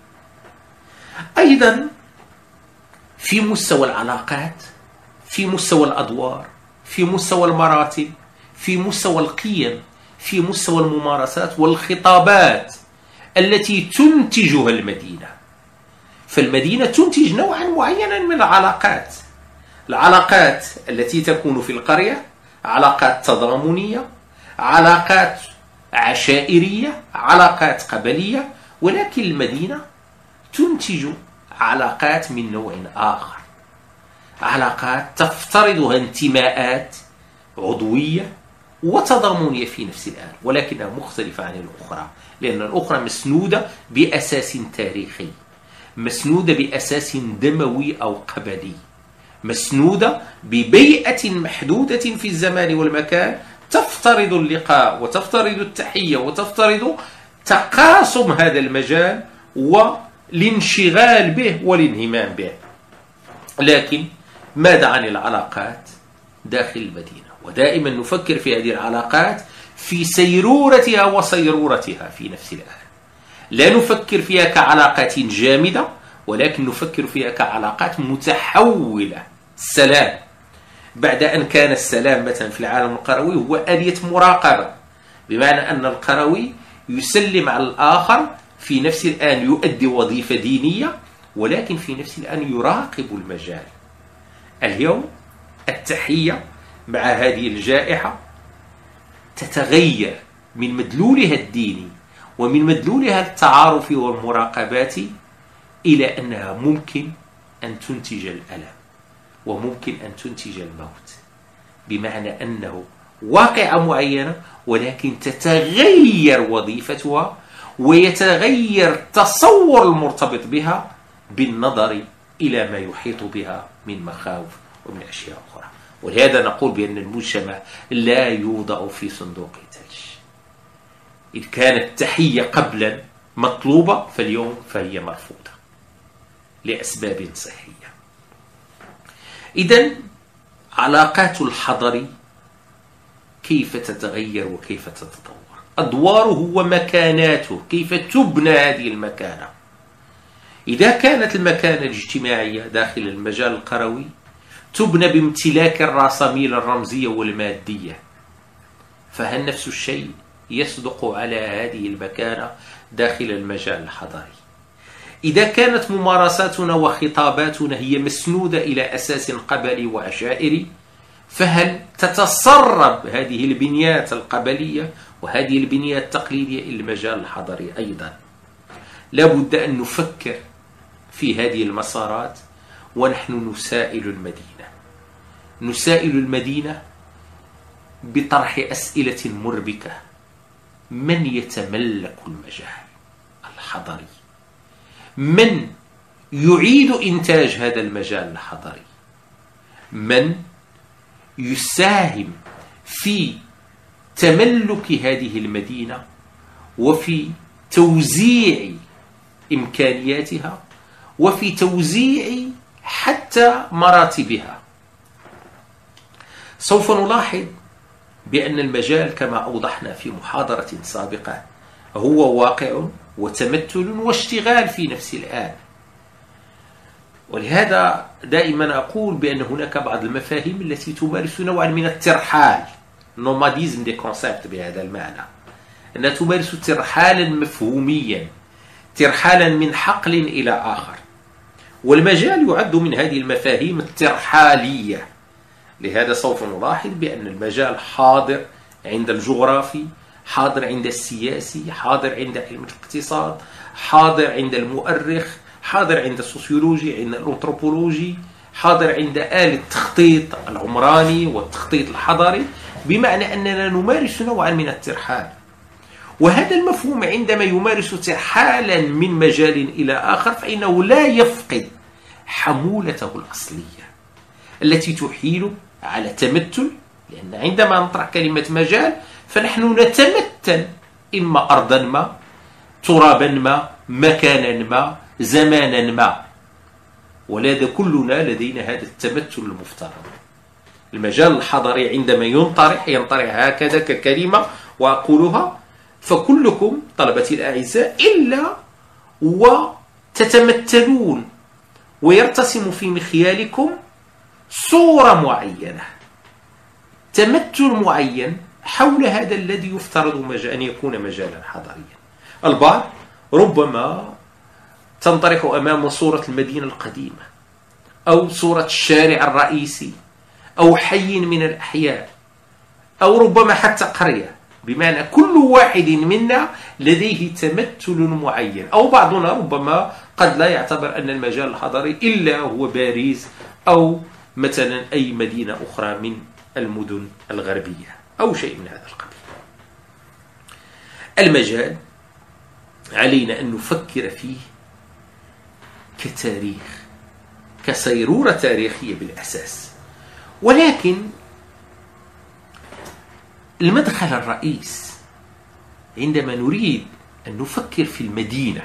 أيضا في مستوى العلاقات، في مستوى الأدوار، في مستوى المراتب، في مستوى القيم، في مستوى الممارسات والخطابات التي تنتجها المدينة. فالمدينة تنتج نوعا معينا من العلاقات، العلاقات التي تكون في القرية علاقات تضامنية، علاقات عشائرية، علاقات قبلية، ولكن المدينة تنتج علاقات من نوع آخر، علاقات تفترضها انتماءات عضوية وتضامنية في نفس الآن، ولكنها مختلفة عن الأخرى، لأن الأخرى مسنودة بأساس تاريخي، مسنودة بأساس دموي أو قبلي، مسنودة ببيئة محدودة في الزمان والمكان تفترض اللقاء وتفترض التحية وتفترض تقاسم هذا المجال والانشغال به والانهمام به. لكن ماذا عن العلاقات داخل المدينة؟ ودائما نفكر في هذه العلاقات في سيرورتها وصيرورتها في نفس الآن، لا نفكر فيها كعلاقات جامدة، ولكن نفكر فيها كعلاقات متحولة. السلام، بعد أن كان السلام مثلا في العالم القروي هو آلية مراقبة، بمعنى أن القروي يسلم على الآخر في نفس الآن يؤدي وظيفة دينية، ولكن في نفس الآن يراقب المجال. اليوم التحية مع هذه الجائحة تتغير من مدلولها الديني ومن مدلولها التعارف والمراقبات إلى أنها ممكن أن تنتج الألم وممكن أن تنتج الموت، بمعنى أنه واقعة معينة ولكن تتغير وظيفتها ويتغير تصور المرتبط بها بالنظر إلى ما يحيط بها من مخاوف ومن أشياء أخرى. ولهذا نقول بأن المجتمع لا يوضع في صندوق ثلج. إذ كانت التحية قبلا مطلوبة فاليوم فهي مرفوضة لأسباب صحية. إذن علاقات الحضر كيف تتغير وكيف تتطور، أدواره ومكاناته، كيف تبنى هذه المكانة. إذا كانت المكانة الاجتماعية داخل المجال القروي تبنى بامتلاك الراسميل الرمزية والمادية، فهل نفس الشيء يصدق على هذه المكانة داخل المجال الحضري؟ إذا كانت ممارساتنا وخطاباتنا هي مسنودة إلى أساس قبلي وعشائري، فهل تتسرب هذه البنيات القبلية وهذه البنيات التقليدية إلى المجال الحضري أيضا؟ لا بد أن نفكر في هذه المسارات ونحن نسائل المدينة. نسائل المدينة بطرح أسئلة مربكة: من يتملك المجال الحضري؟ من يعيد إنتاج هذا المجال الحضري؟ من يساهم في تملك هذه المدينة وفي توزيع إمكانياتها وفي توزيع حتى مراتبها؟ سوف نلاحظ بأن المجال كما أوضحنا في محاضرة سابقة هو واقع وتمثل واشتغال في نفس الآن. ولهذا دائما أقول بأن هناك بعض المفاهيم التي تمارس نوعا من الترحال، نوماديزم دي كونسيبت بهذا المعنى، أنها تمارس ترحالا مفهوميا، ترحالا من حقل إلى آخر، والمجال يعد من هذه المفاهيم الترحالية. لهذا سوف نلاحظ بأن المجال حاضر عند الجغرافي، حاضر عند السياسي، حاضر عند علم الاقتصاد، حاضر عند المؤرخ، حاضر عند السوسيولوجي، عند الأنثروبولوجي، حاضر عند آل التخطيط العمراني والتخطيط الحضري، بمعنى أننا نمارس نوعا من الترحال. وهذا المفهوم عندما يمارس ترحالا من مجال إلى آخر فإنه لا يفقد حمولته الأصلية التي تحيل على تمثل، لأن عندما نطرح كلمة مجال فنحن نتمثل إما أرضا ما، ترابا ما، مكانا ما، زمانا ما، ولذا كلنا لدينا هذا التمثل المفترض. المجال الحضري عندما ينطرح ينطرح هكذا ككلمة وأقولها، فكلكم طلبتي الأعزاء إلا وتتمثلون ويرتسم في مخيالكم صورة معينة، تمثل معين حول هذا الذي يفترض أن يكون مجالا حضريا. البعض ربما تنطرح أمامه صورة المدينة القديمة أو صورة الشارع الرئيسي أو حي من الأحياء أو ربما حتى قرية، بمعنى كل واحد منا لديه تمثل معين. أو بعضنا ربما قد لا يعتبر أن المجال الحضري إلا هو باريس أو مثلا أي مدينة أخرى من المدن الغربية أو شيء من هذا القبيل. المجال علينا أن نفكر فيه كتاريخ، كسيرورة تاريخية بالأساس، ولكن المدخل الرئيس عندما نريد أن نفكر في المدينة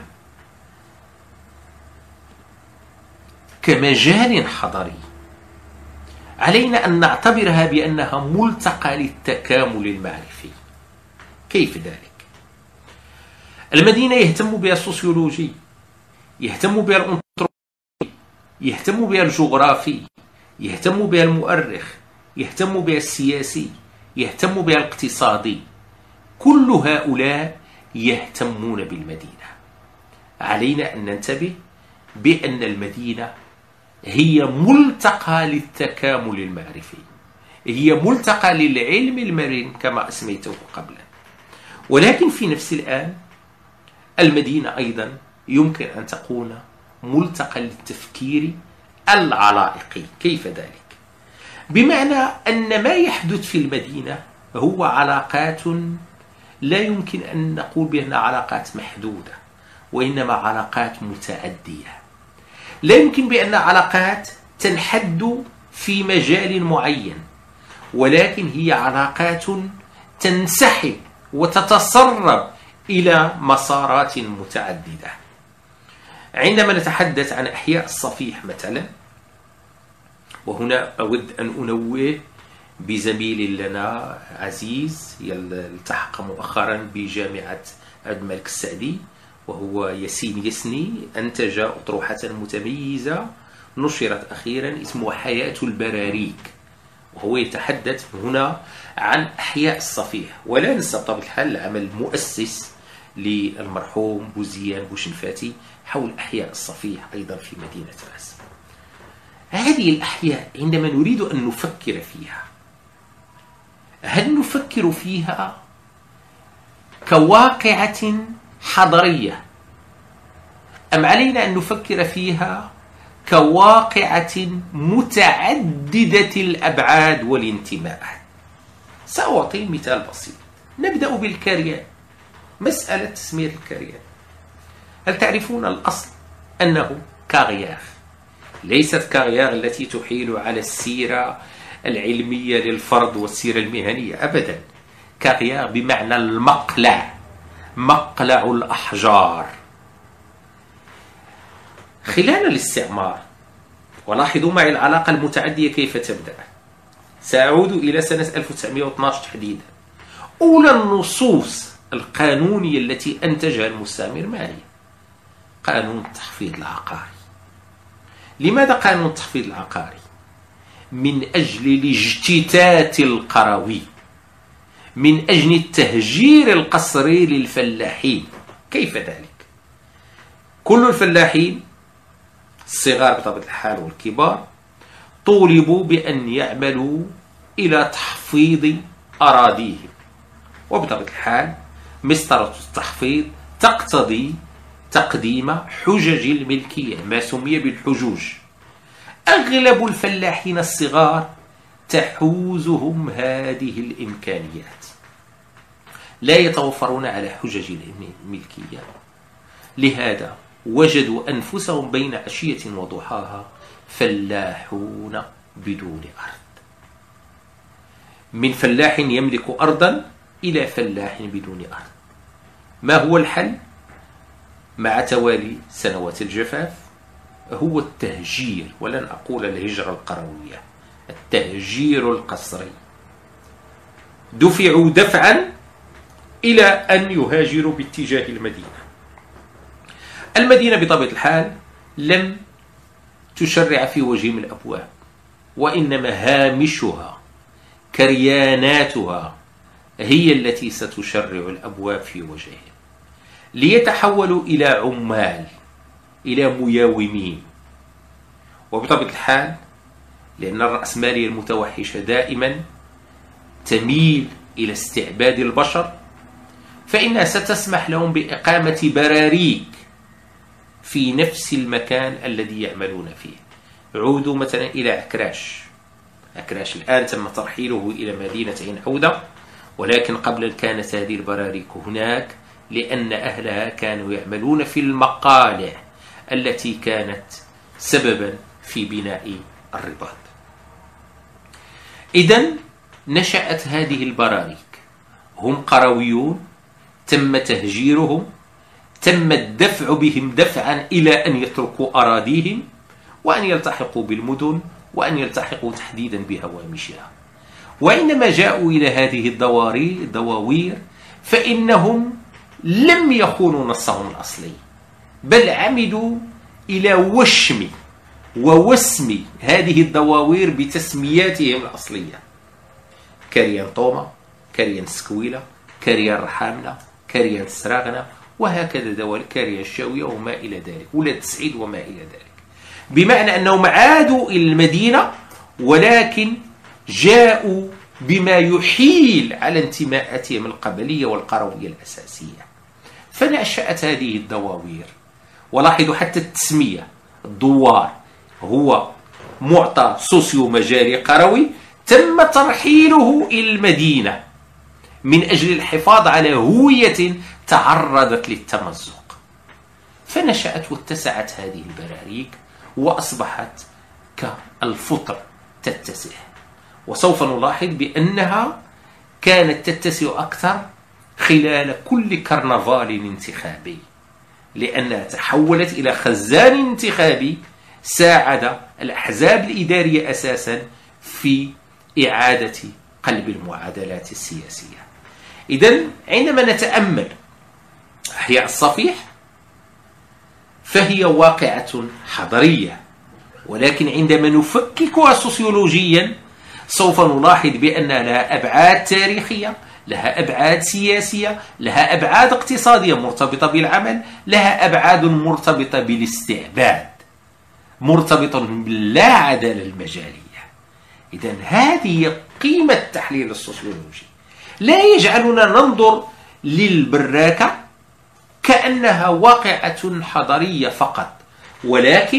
كمجال حضري علينا أن نعتبرها بأنها ملتقى للتكامل المعرفي. كيف ذلك؟ المدينة يهتم بها السوسيولوجي، يهتم بها الأنثروبولوجي، يهتم بها الجغرافي، يهتم بها المؤرخ، يهتم بها السياسي، يهتم بها الاقتصادي. كل هؤلاء يهتمون بالمدينة. علينا أن ننتبه بأن المدينة هي ملتقى للتكامل المعرفي، هي ملتقى للعلم المرن كما أسميته قبلا. ولكن في نفس الآن المدينة أيضا يمكن أن تكون ملتقى للتفكير العلائقي. كيف ذلك؟ بمعنى أن ما يحدث في المدينة هو علاقات لا يمكن أن نقول بأنها علاقات محدودة، وإنما علاقات متعدية. لا يمكن بأن علاقات تنحد في مجال معين، ولكن هي علاقات تنسحب وتتسرب إلى مسارات متعددة. عندما نتحدث عن أحياء الصفيح مثلا، وهنا أود أن أنوه بزميل لنا عزيز التحق مؤخرا بجامعة عبد الملك السعدي، وهو ياسين يسني، أنتج أطروحة متميزة نشرت أخيرا اسمها حياة البراريك، وهو يتحدث هنا عن أحياء الصفيح. ولا ننسى بطبيعة الحال العمل المؤسس للمرحوم بوزيان بوشنفاتي حول أحياء الصفيح أيضا في مدينة فاس. هذه الأحياء عندما نريد أن نفكر فيها، هل نفكر فيها كواقعة حضرية، أم علينا أن نفكر فيها كواقعة متعددة الأبعاد والانتماءات؟ سأعطي مثال بسيط. نبدأ بالكريان، مسألة تسمية الكريان. هل تعرفون الأصل أنه كاريار، ليست كاريار التي تحيل على السيرة العلمية للفرد والسيرة المهنية أبدا. كاريار بمعنى المقلع، مقلع الأحجار. خلال الاستعمار، ولاحظوا معي العلاقة المتعدية كيف تبدأ. سأعود إلى سنة ألف وتسعمئة واثني عشر تحديدا. أولى النصوص القانونية التي أنتجها المستعمر ما هي؟ قانون التحفيظ العقاري. لماذا قانون التحفيظ العقاري؟ من أجل الاجتتات القروي، من أجل التهجير القسري للفلاحين. كيف ذلك؟ كل الفلاحين الصغار بطبيعة الحال والكبار طولبوا بأن يعملوا إلى تحفيظ أراضيهم، وبطبيعة الحال مسطرة التحفيظ تقتضي تقديم حجج الملكية، ما سمي بالحجوج. أغلب الفلاحين الصغار تحوزهم هذه الإمكانيات، لا يتوفرون على حجج الملكية، لهذا وجدوا أنفسهم بين عشية وضحاها فلاحون بدون أرض، من فلاح يملك أرضا إلى فلاح بدون أرض. ما هو الحل مع توالي سنوات الجفاف؟ هو التهجير، ولن أقول الهجرة القروية، التهجير القسري. دفعوا دفعا إلى أن يهاجروا باتجاه المدينة. المدينة بطبيعة الحال لم تشرع في وجه الأبواب، وإنما هامشها كرياناتها هي التي ستشرع الأبواب في وجههم، ليتحولوا إلى عمال، إلى مياومين. وبطبيعة الحال لأن الرأسمالية المتوحشة دائما تميل إلى استعباد البشر، فإنها ستسمح لهم بإقامة براريك في نفس المكان الذي يعملون فيه. عودوا مثلا إلى عكراش. عكراش الآن تم ترحيله إلى مدينة عين عودة، ولكن قبل كانت هذه البراريك هناك لأن أهلها كانوا يعملون في المقالع التي كانت سببا في بناء الرباط. إذن نشأت هذه البراريك، هم قرويون، تم تهجيرهم، تم الدفع بهم دفعا إلى أن يتركوا أراضيهم وأن يلتحقوا بالمدن وأن يلتحقوا تحديدا بهوامشها. وعندما جاءوا إلى هذه الدواوير فإنهم لم يخونوا نصهم الأصلي، بل عمدوا إلى وشم ووسم هذه الدواوير بتسمياتهم الأصلية: كريان طومة، كريان سكويلة، كريان رحامنة، كريان سراغنة، وهكذا دوال كريان الشاوية وما إلى ذلك، ولاد سعيد وما إلى ذلك. بمعنى أنهم عادوا إلى المدينة، ولكن جاءوا بما يحيل على انتماءاتهم القبلية والقروية الأساسية. فنشأت هذه الدواوير. ولاحظوا حتى التسمية، الدوار هو معطى سوسيو مجاري قروي تم ترحيله إلى المدينة من أجل الحفاظ على هوية تعرضت للتمزق. فنشأت واتسعت هذه البراريق وأصبحت كالفطر تتسع، وسوف نلاحظ بأنها كانت تتسع أكثر خلال كل كرنفال انتخابي، لأنها تحولت إلى خزان انتخابي ساعد الأحزاب الإدارية أساسا في إعادة قلب المعادلات السياسية. إذن عندما نتأمل أحياء الصفيح فهي واقعة حضرية، ولكن عندما نفككها سوسيولوجيا سوف نلاحظ بأن لها أبعاد تاريخية، لها أبعاد سياسية، لها أبعاد اقتصادية مرتبطة بالعمل، لها أبعاد مرتبطة بالاستعباد، مرتبطة باللا عدالة المجالية. إذن هذه قيمة التحليل السوسيولوجي، لا يجعلنا ننظر للبراكة كأنها واقعة حضرية فقط، ولكن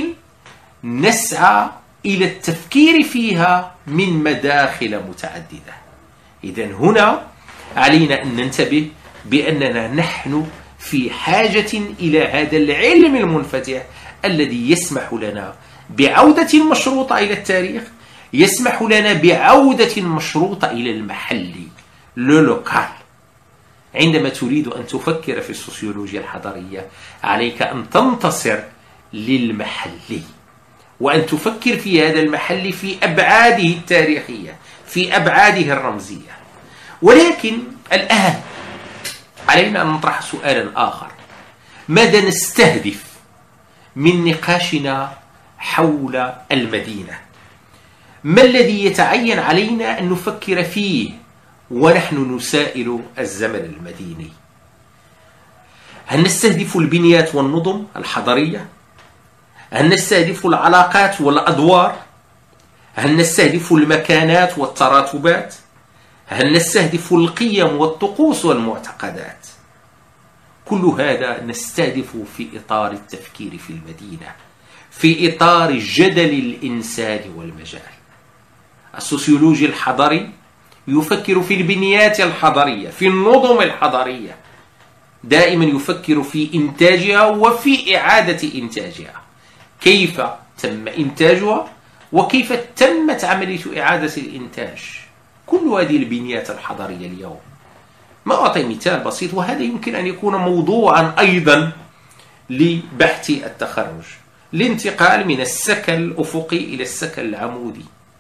نسعى إلى التفكير فيها من مداخل متعددة. إذن هنا علينا أن ننتبه بأننا نحن في حاجة إلى هذا العلم المنفتح الذي يسمح لنا بعودة مشروطة إلى التاريخ، يسمح لنا بعودة مشروطة إلى المحلي لوكال. عندما تريد أن تفكر في السوسيولوجيا الحضرية عليك أن تنتصر للمحلي، وأن تفكر في هذا المحل في أبعاده التاريخية، في أبعاده الرمزية. ولكن الآن علينا أن نطرح سؤالا آخر: ماذا نستهدف من نقاشنا حول المدينة؟ ما الذي يتعين علينا أن نفكر فيه ونحن نسائل الزمن المديني؟ هل نستهدف البنيات والنظم الحضرية؟ هل نستهدف العلاقات والأدوار؟ هل نستهدف المكانات والتراتبات؟ هل نستهدف القيم والطقوس والمعتقدات؟ كل هذا نستهدف في إطار التفكير في المدينة، في إطار جدل الإنسان والمجال. السوسيولوجي الحضري يفكر في البنيات الحضرية، في النظم الحضرية، دائما يفكر في إنتاجها وفي إعادة إنتاجها، كيف تم إنتاجها وكيف تمت عملية إعادة الإنتاج. كل هذه البنيات الحضرية اليوم. ما أعطي مثال بسيط، وهذا يمكن أن يكون موضوعا أيضا لبحث التخرج: الانتقال من السكن الأفقي إلى السكن العمودي.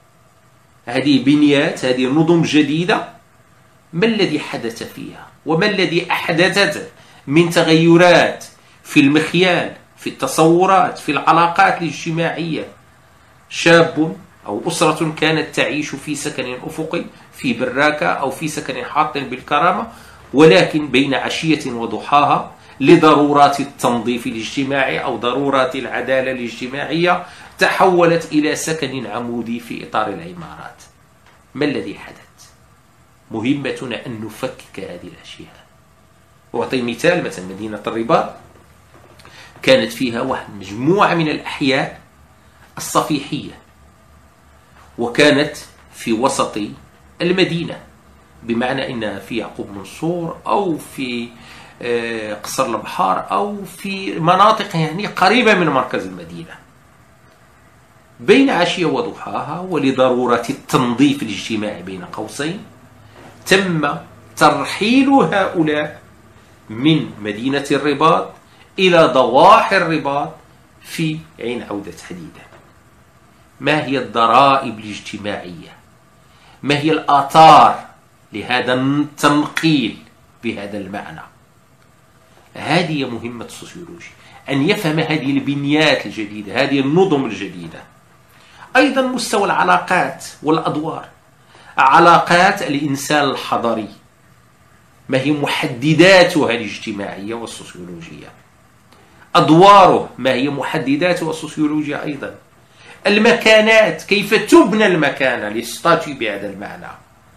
هذه بنيات، هذه نظم جديدة، ما الذي حدث فيها وما الذي أحدثت من تغيرات في المخيال، في التصورات، في العلاقات الاجتماعية؟ شاب أو أسرة كانت تعيش في سكن أفقي في براكة أو في سكن حاط بالكرامة، ولكن بين عشية وضحاها لضرورات التنظيف الاجتماعي أو ضرورات العدالة الاجتماعية تحولت إلى سكن عمودي في إطار العمارات. ما الذي حدث؟ مهمتنا أن نفكك هذه الأشياء. أعطي مثال: مثلا مدينة الرباط كانت فيها واحد مجموعة من الأحياء الصفيحية، وكانت في وسط المدينة، بمعنى أنها في يعقوب منصور أو في قصر البحار أو في مناطق يعني قريبة من مركز المدينة. بين عشية وضحاها ولضرورة التنظيف الاجتماعي بين قوسين تم ترحيل هؤلاء من مدينة الرباط إلى ضواحي الرباط في عين عودة حديدة. ما هي الضرائب الاجتماعية؟ ما هي الآثار لهذا التنقيل بهذا المعنى؟ هذه مهمة السوسيولوجي، أن يفهم هذه البنيات الجديدة، هذه النظم الجديدة. أيضا مستوى العلاقات والأدوار، علاقات الإنسان الحضري، ما هي محدداتها الاجتماعية والسوسيولوجية؟ أدواره، ما هي محدداتها السوسيولوجية أيضا؟ المكانات، كيف تبنى المكانة للستاتيو بهذا المعنى؟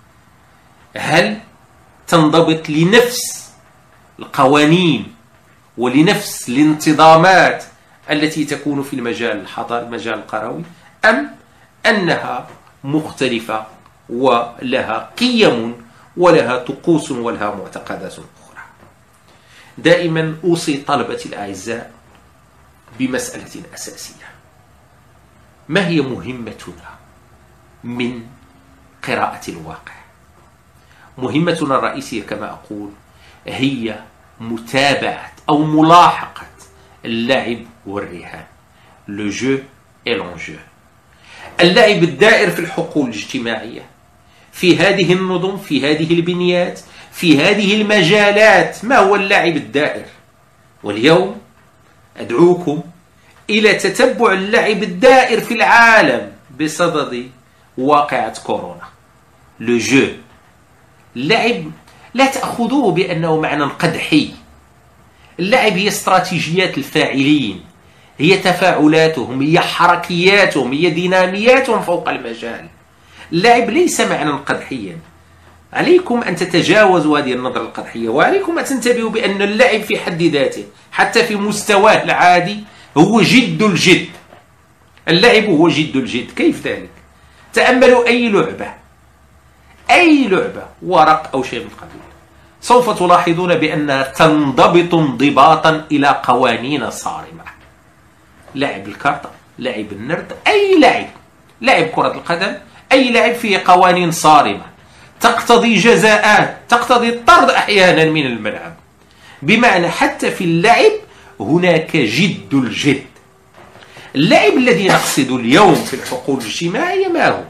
هل تنضبط لنفس القوانين ولنفس الانتظامات التي تكون في المجال الحضاري، المجال القروي، أم أنها مختلفة ولها قيم ولها طقوس ولها معتقدات أخرى. دائما أوصي طلبتي الأعزاء بمسألة أساسية: ما هي مهمتنا من قراءة الواقع؟ مهمتنا الرئيسية كما أقول هي متابعة أو ملاحقة اللعب والرهان، le jeu et l'enjeu. اللعب الدائر في الحقول الاجتماعية، في هذه النظم، في هذه البنيات، في هذه المجالات. ما هو اللعب الدائر؟ واليوم أدعوكم إلى تتبع اللعب الدائر في العالم بصدد واقعة كورونا. le jeu، اللعب لا تأخذوه بأنه معنى قدحي. اللعب هي استراتيجيات الفاعلين، هي تفاعلاتهم، هي حركياتهم، هي دينامياتهم فوق المجال. اللعب ليس معنى قدحيا. عليكم أن تتجاوزوا هذه النظرة القدحية، وعليكم أن تنتبهوا بأن اللعب في حد ذاته حتى في مستواه العادي هو جد الجد. اللعب هو جد الجد. كيف ذلك؟ تأملوا أي لعبة، أي لعبة ورق أو شيء من القبيل، سوف تلاحظون بأنها تنضبط انضباطا إلى قوانين صارمة. لعب الكرت، لعب النرد، أي لعب، لعب كرة القدم، أي لعب فيه قوانين صارمة تقتضي جزاءات، تقتضي الطرد أحيانا من الملعب. بمعنى حتى في اللعب هناك جد الجد. اللعب الذي نقصد اليوم في الحقول الاجتماعية ما هو؟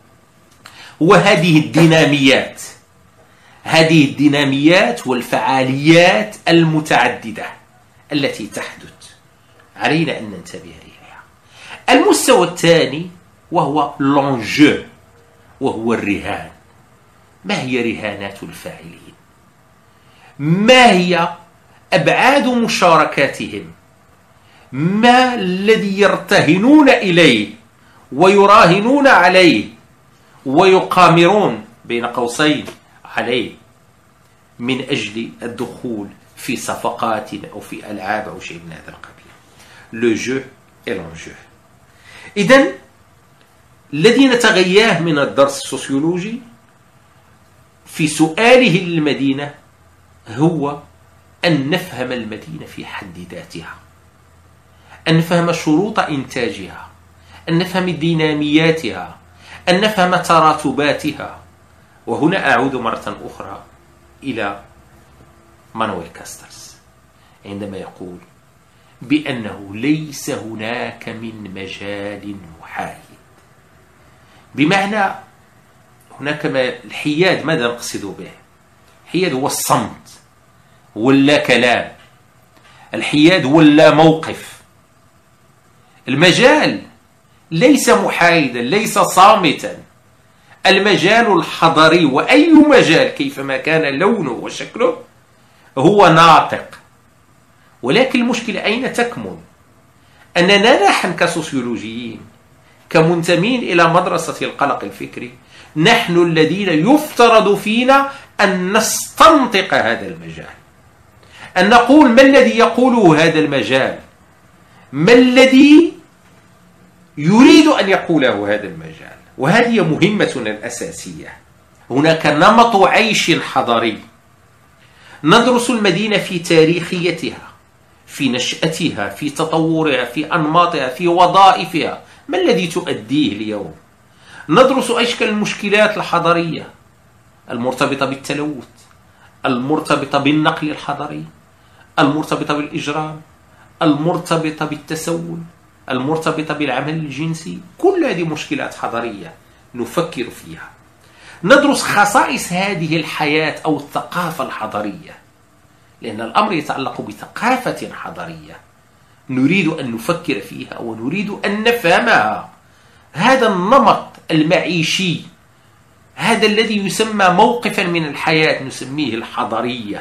وهذه الديناميات، هذه الديناميات والفعاليات المتعددة التي تحدث، علينا أن ننتبه إليها. المستوى الثاني وهو l'enjeu، وهو الرهان. ما هي رهانات الفاعلين؟ ما هي أبعاد مشاركاتهم؟ ما الذي يرتهنون إليه ويراهنون عليه ويقامرون بين قوسين عليه من أجل الدخول في صفقات أو في ألعاب أو شيء من هذا القبيل. le jeu et l'enjeu. إذن الذي نتغياه من الدرس السوسيولوجي في سؤاله للمدينة هو أن نفهم المدينة في حد ذاتها، أن نفهم شروط إنتاجها، أن نفهم دينامياتها، أن نفهم تراتباتها. وهنا أعود مرة أخرى إلى مانويل كاسترز عندما يقول بأنه ليس هناك من مجال محايد. بمعنى هناك ما الحياد. ماذا نقصد به؟ الحياد هو الصمت ولا كلام، الحياد ولا موقف. المجال ليس محايدا، ليس صامتا. المجال الحضري وأي مجال كيفما كان لونه وشكله هو ناطق. ولكن المشكلة أين تكمن؟ أننا نحن كسوسيولوجيين كمنتمين إلى مدرسة القلق الفكري نحن الذين يفترض فينا أن نستنطق هذا المجال، أن نقول ما الذي يقوله هذا المجال، ما الذي يريد أن يقوله هذا المجال. وهذه مهمتنا الأساسية. هناك نمط عيش حضري. ندرس المدينة في تاريخيتها، في نشأتها، في تطورها، في أنماطها، في وظائفها. ما الذي تؤديه اليوم؟ ندرس أشكال المشكلات الحضرية المرتبطة بالتلوث، المرتبطة بالنقل الحضري، المرتبطة بالإجرام، المرتبطة بالتسول، المرتبطة بالعمل الجنسي. كل هذه مشكلات حضرية نفكر فيها. ندرس خصائص هذه الحياة أو الثقافة الحضرية، لأن الأمر يتعلق بثقافة حضرية نريد أن نفكر فيها ونريد أن نفهمها. هذا النمط المعيشي، هذا الذي يسمى موقفا من الحياة نسميه الحضرية.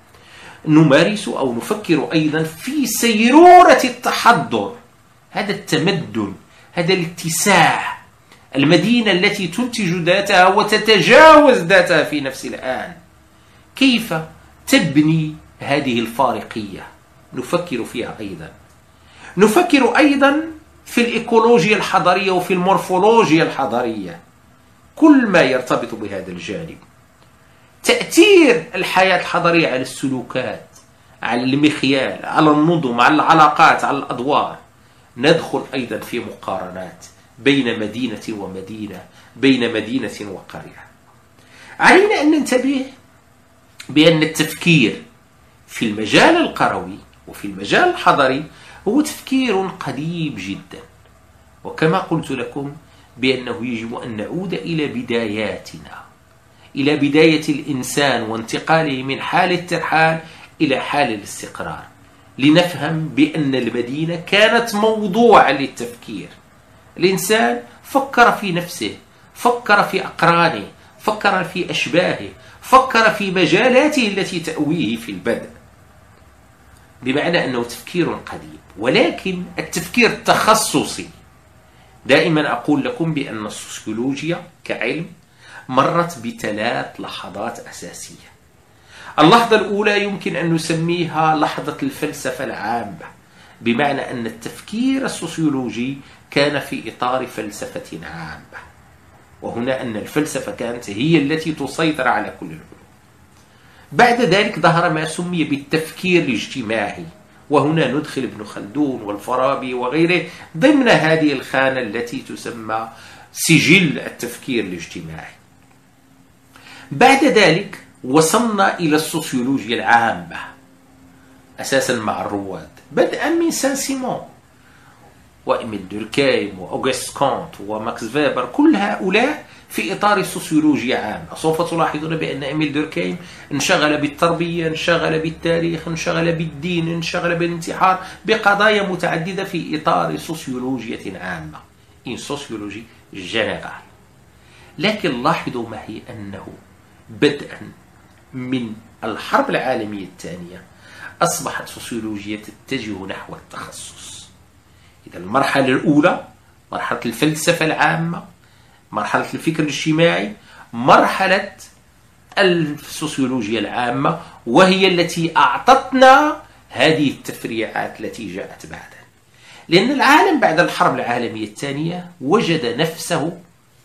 نمارس أو نفكر أيضا في سيرورة التحضر، هذا التمدن، هذا الاتساع، المدينة التي تنتج ذاتها وتتجاوز ذاتها في نفس الآن. كيف تبني هذه الفارقية؟ نفكر فيها أيضا. نفكر أيضا في الإيكولوجيا الحضرية وفي المورفولوجيا الحضرية، كل ما يرتبط بهذا الجانب. تأثير الحياة الحضرية على السلوكات، على المخيال، على النظم، على العلاقات، على الأدوار. ندخل أيضا في مقارنات بين مدينة ومدينة، بين مدينة وقرية. علينا أن ننتبه بأن التفكير في المجال القروي وفي المجال الحضري هو تفكير قديم جدا، وكما قلت لكم بأنه يجب أن نعود إلى بداياتنا، إلى بداية الإنسان وانتقاله من حال الترحال إلى حال الاستقرار، لنفهم بأن المدينة كانت موضوعا للتفكير. الإنسان فكر في نفسه، فكر في أقرانه، فكر في أشباهه، فكر في مجالاته التي تأويه في البدء، بمعنى أنه تفكير قديم. ولكن التفكير التخصصي، دائما أقول لكم بأن السوسيولوجيا كعلم مرت بثلاث لحظات أساسية. اللحظة الأولى يمكن أن نسميها لحظة الفلسفة العامة، بمعنى أن التفكير السوسيولوجي كان في إطار فلسفة عامة، وهنا أن الفلسفة كانت هي التي تسيطر على كل العلوم. بعد ذلك ظهر ما سمي بالتفكير الاجتماعي، وهنا ندخل ابن خلدون والفارابي وغيره ضمن هذه الخانة التي تسمى سجل التفكير الاجتماعي. بعد ذلك وصلنا إلى السوسيولوجيا العامة، أساسا مع الرواد، بدءا من سان سيمون وإيميل دوركهيم وأوغست كونت وماكس فيبر، كل هؤلاء في إطار السوسيولوجيا عامة. سوف تلاحظون بأن إيميل دوركهيم انشغل بالتربية، انشغل بالتاريخ، انشغل بالدين، انشغل بالانتحار، بقضايا متعددة في إطار سوسيولوجية عامة، إن سوسيولوجي جنرال. لكن لاحظوا معي أنه بدءا من الحرب العالمية الثانية أصبحت سوسيولوجيا تتجه نحو التخصص. إذا المرحلة الأولى مرحلة الفلسفة العامة، مرحلة الفكر الاجتماعي، مرحلة السوسيولوجيا العامة، وهي التي أعطتنا هذه التفريعات التي جاءت بعدها. لأن العالم بعد الحرب العالمية الثانية وجد نفسه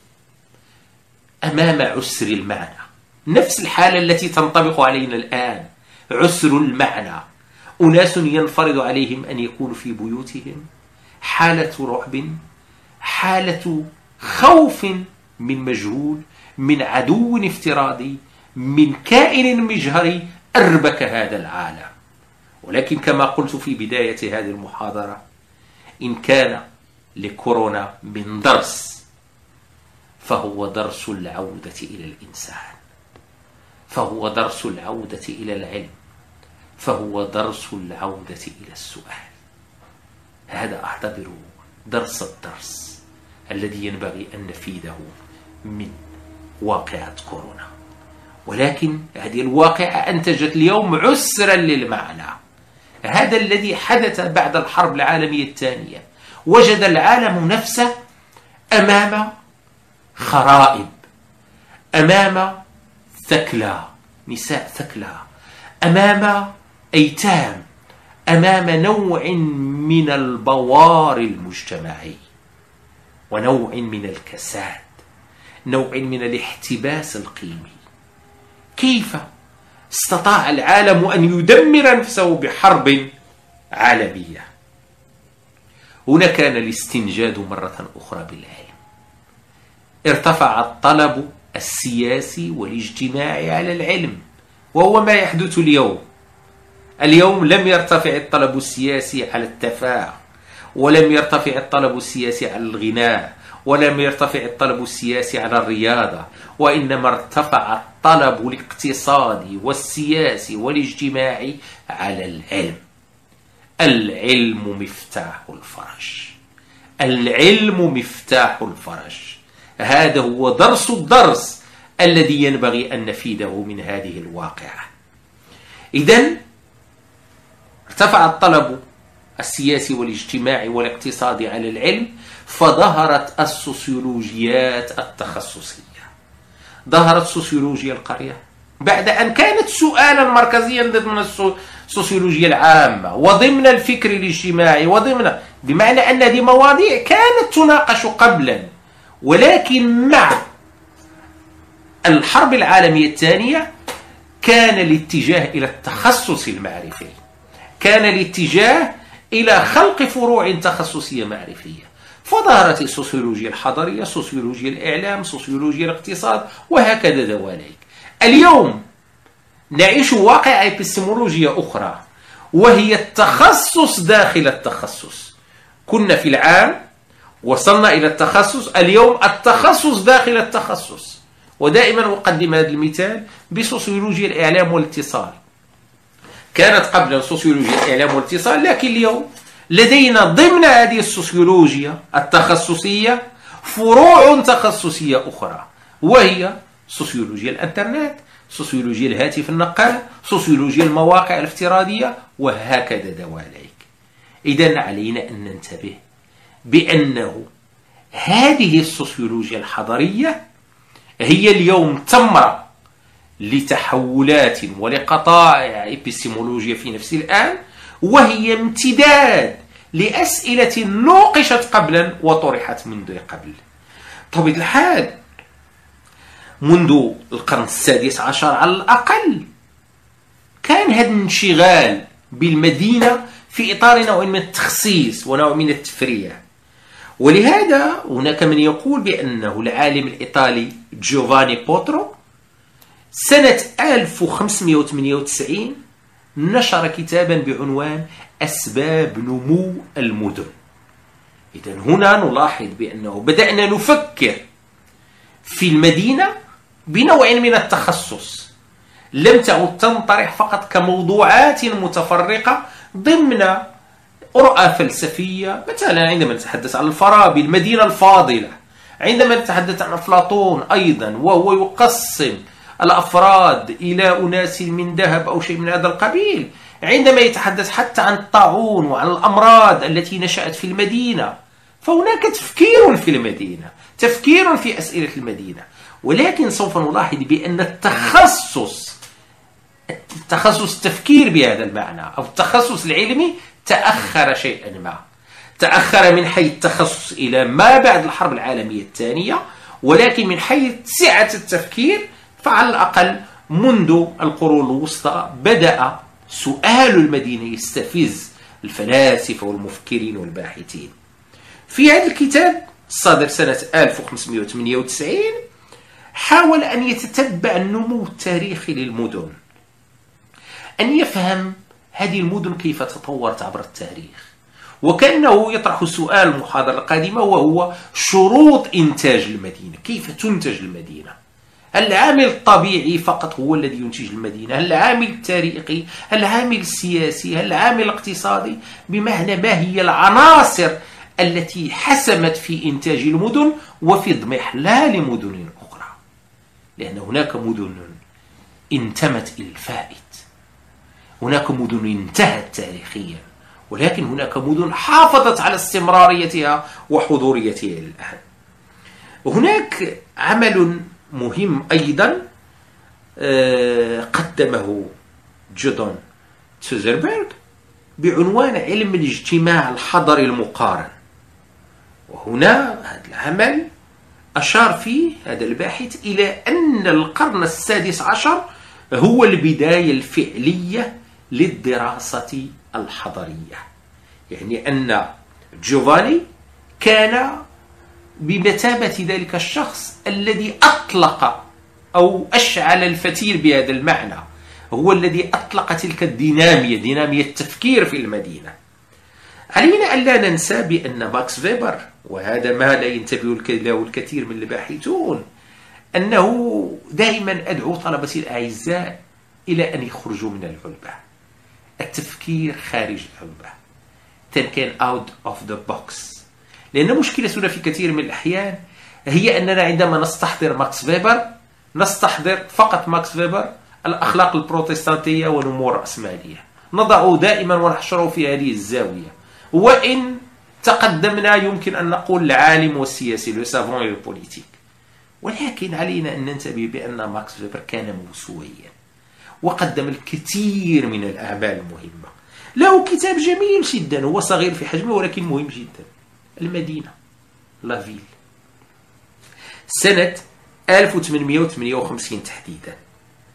أمام عسر المعنى، نفس الحالة التي تنطبق علينا الآن، عسر المعنى. أناس ينفرض عليهم أن يكونوا في بيوتهم، حالة رعب، حالة خوف من مجهول، من عدو افتراضي، من كائن مجهري أربك هذا العالم. ولكن كما قلت في بداية هذه المحاضرة، إن كان لكورونا من درس فهو درس العودة إلى الإنسان، فهو درس العودة إلى العلم، فهو درس العودة إلى السؤال. هذا أعتبره درس الدرس الذي ينبغي أن نفيده من واقعة كورونا. ولكن هذه الواقعة أنتجت اليوم عسرا للمعنى. هذا الذي حدث بعد الحرب العالمية الثانية، وجد العالم نفسه أمام خرائب، أمام ثكلى، نساء ثكلى، أمام أيتام، أمام نوع من البوار المجتمعي، ونوع من الكساد، نوع من الاحتباس القيمي. كيف استطاع العالم أن يدمر نفسه بحرب عالمية؟ هنا كان الاستنجاد مرة أخرى بالعلم. ارتفع الطلب السياسي والاجتماعي على العلم، وهو ما يحدث اليوم. اليوم لم يرتفع الطلب السياسي على التفاهة، ولم يرتفع الطلب السياسي على الغناء، ولم يرتفع الطلب السياسي على الرياضة، وإنما ارتفع الطلب الاقتصادي والسياسي والاجتماعي على العلم. العلم مفتاح الفرج، العلم مفتاح الفرج. هذا هو درس الدرس الذي ينبغي أن نفيده من هذه الواقعة. إذن ارتفع الطلب السياسي والاجتماعي والاقتصادي على العلم، فظهرت السوسيولوجيات التخصصية. ظهرت سوسيولوجيا القرية بعد أن كانت سؤالا مركزيا ضمن السوسيولوجيا العامة وضمن الفكر الاجتماعي، وضمن بمعنى أن هذه مواضيع كانت تناقش قبلا، ولكن مع الحرب العالمية الثانية كان الاتجاه إلى التخصص المعرفي، كان الاتجاه إلى خلق فروع تخصصية معرفية، فظهرت السوسيولوجيا الحضرية، سوسيولوجيا الإعلام، سوسيولوجيا الاقتصاد، وهكذا دواليك. اليوم نعيش واقع إبستمولوجيا أخرى، وهي التخصص داخل التخصص. كنا في العام وصلنا إلى التخصص، اليوم التخصص داخل التخصص. ودائما أقدم هذا المثال بسوسيولوجيا الإعلام والاتصال. كانت قبل سوسيولوجيا الإعلام والاتصال، لكن اليوم لدينا ضمن هذه السوسيولوجيا التخصصية فروع تخصصية أخرى، وهي سوسيولوجيا الإنترنت، سوسيولوجيا الهاتف النقال، سوسيولوجيا المواقع الافتراضية، وهكذا دواليك. إذن علينا أن ننتبه بأنه هذه السوسيولوجيا الحضرية هي اليوم تمرة لتحولات ولقطائع إبستمولوجيا في نفس الآن، وهي امتداد لأسئلة نوقشت قبلا وطرحت منذ قبل. طبيعة الحال منذ القرن السادس عشر على الأقل كان هذا الانشغال بالمدينة في إطار نوع من التخصيص ونوع من التفريع. ولهذا هناك من يقول بأنه العالم الإيطالي جوفاني بوترو سنة ألف وخمسمئة وثمانية وتسعين نشر كتابا بعنوان أسباب نمو المدن. إذن هنا نلاحظ بأنه بدأنا نفكر في المدينة بنوع من التخصص، لم تعد تنطرح فقط كموضوعات متفرقة ضمن رؤى فلسفية. مثلا عندما نتحدث عن الفارابي المدينة الفاضلة، عندما نتحدث عن أفلاطون أيضا وهو يقسم الأفراد إلى أناس من ذهب أو شيء من هذا القبيل، عندما يتحدث حتى عن الطاعون وعن الأمراض التي نشأت في المدينة، فهناك تفكير في المدينة، تفكير في أسئلة المدينة. ولكن سوف نلاحظ بأن التخصص التخصص التفكير بهذا المعنى أو التخصص العلمي تأخر شيئا ما، تأخر من حيث التخصص إلى ما بعد الحرب العالمية الثانية، ولكن من حيث سعة التفكير فعلى الأقل منذ القرون الوسطى بدأ سؤال المدينة يستفز الفلاسفة والمفكرين والباحثين. في هذا الكتاب الصادر سنة ألف وخمسمئة وثمانية وتسعين حاول أن يتتبع النمو التاريخي للمدن، أن يفهم هذه المدن كيف تطورت عبر التاريخ، وكأنه يطرح السؤال المحاضرة القادمة وهو شروط إنتاج المدينة. كيف تنتج المدينة؟ هل العامل الطبيعي فقط هو الذي ينتج المدينة؟ هل العامل التاريخي؟ هل العامل السياسي؟ هل العامل الاقتصادي؟ بمعنى ما هي العناصر التي حسمت في إنتاج المدن وفي اضمحلال مدن أخرى؟ لأن هناك مدن انتمت إلى الفائت، هناك مدن انتهت تاريخيا، ولكن هناك مدن حافظت على استمراريتها وحضوريتها الآن. هناك عمل مهم أيضا قدمه جودون تسوزربيرغ بعنوان علم الاجتماع الحضري المقارن. وهنا هذا العمل أشار فيه هذا الباحث إلى أن القرن السادس عشر هو البداية الفعلية للدراسة الحضرية، يعني أن جوفاني كان بمثابة ذلك الشخص الذي أطلق أو أشعل الفتيل بهذا المعنى، هو الذي أطلق تلك الدينامية، دينامية التفكير في المدينة. علينا أن لا ننسى بأن ماكس فيبر، وهذا ما لا ينتبه له الكثير من الباحثون، أنه دائما أدعو طلبتي الأعزاء إلى أن يخرجوا من العلبة، التفكير خارج العلبة، تنكين out of the box. لأن مشكلتنا في كثير من الأحيان هي أننا عندما نستحضر ماكس فيبر نستحضر فقط ماكس فيبر، الأخلاق البروتستانتية ونمو الرأسمالية، نضع دائما ونحشره في هذه الزاوية. وإن تقدمنا يمكن أن نقول العالم والسياسي، لو سافون لو بوليتيك، ولكن علينا أن ننتبه بأن ماكس فيبر كان موسوعيا وقدم الكثير من الأعمال المهمة. له كتاب جميل جدا، هو صغير في حجمه ولكن مهم جدا، المدينة، لافيل، سنة ألف وثمانمئة وثمانية وخمسين تحديدا.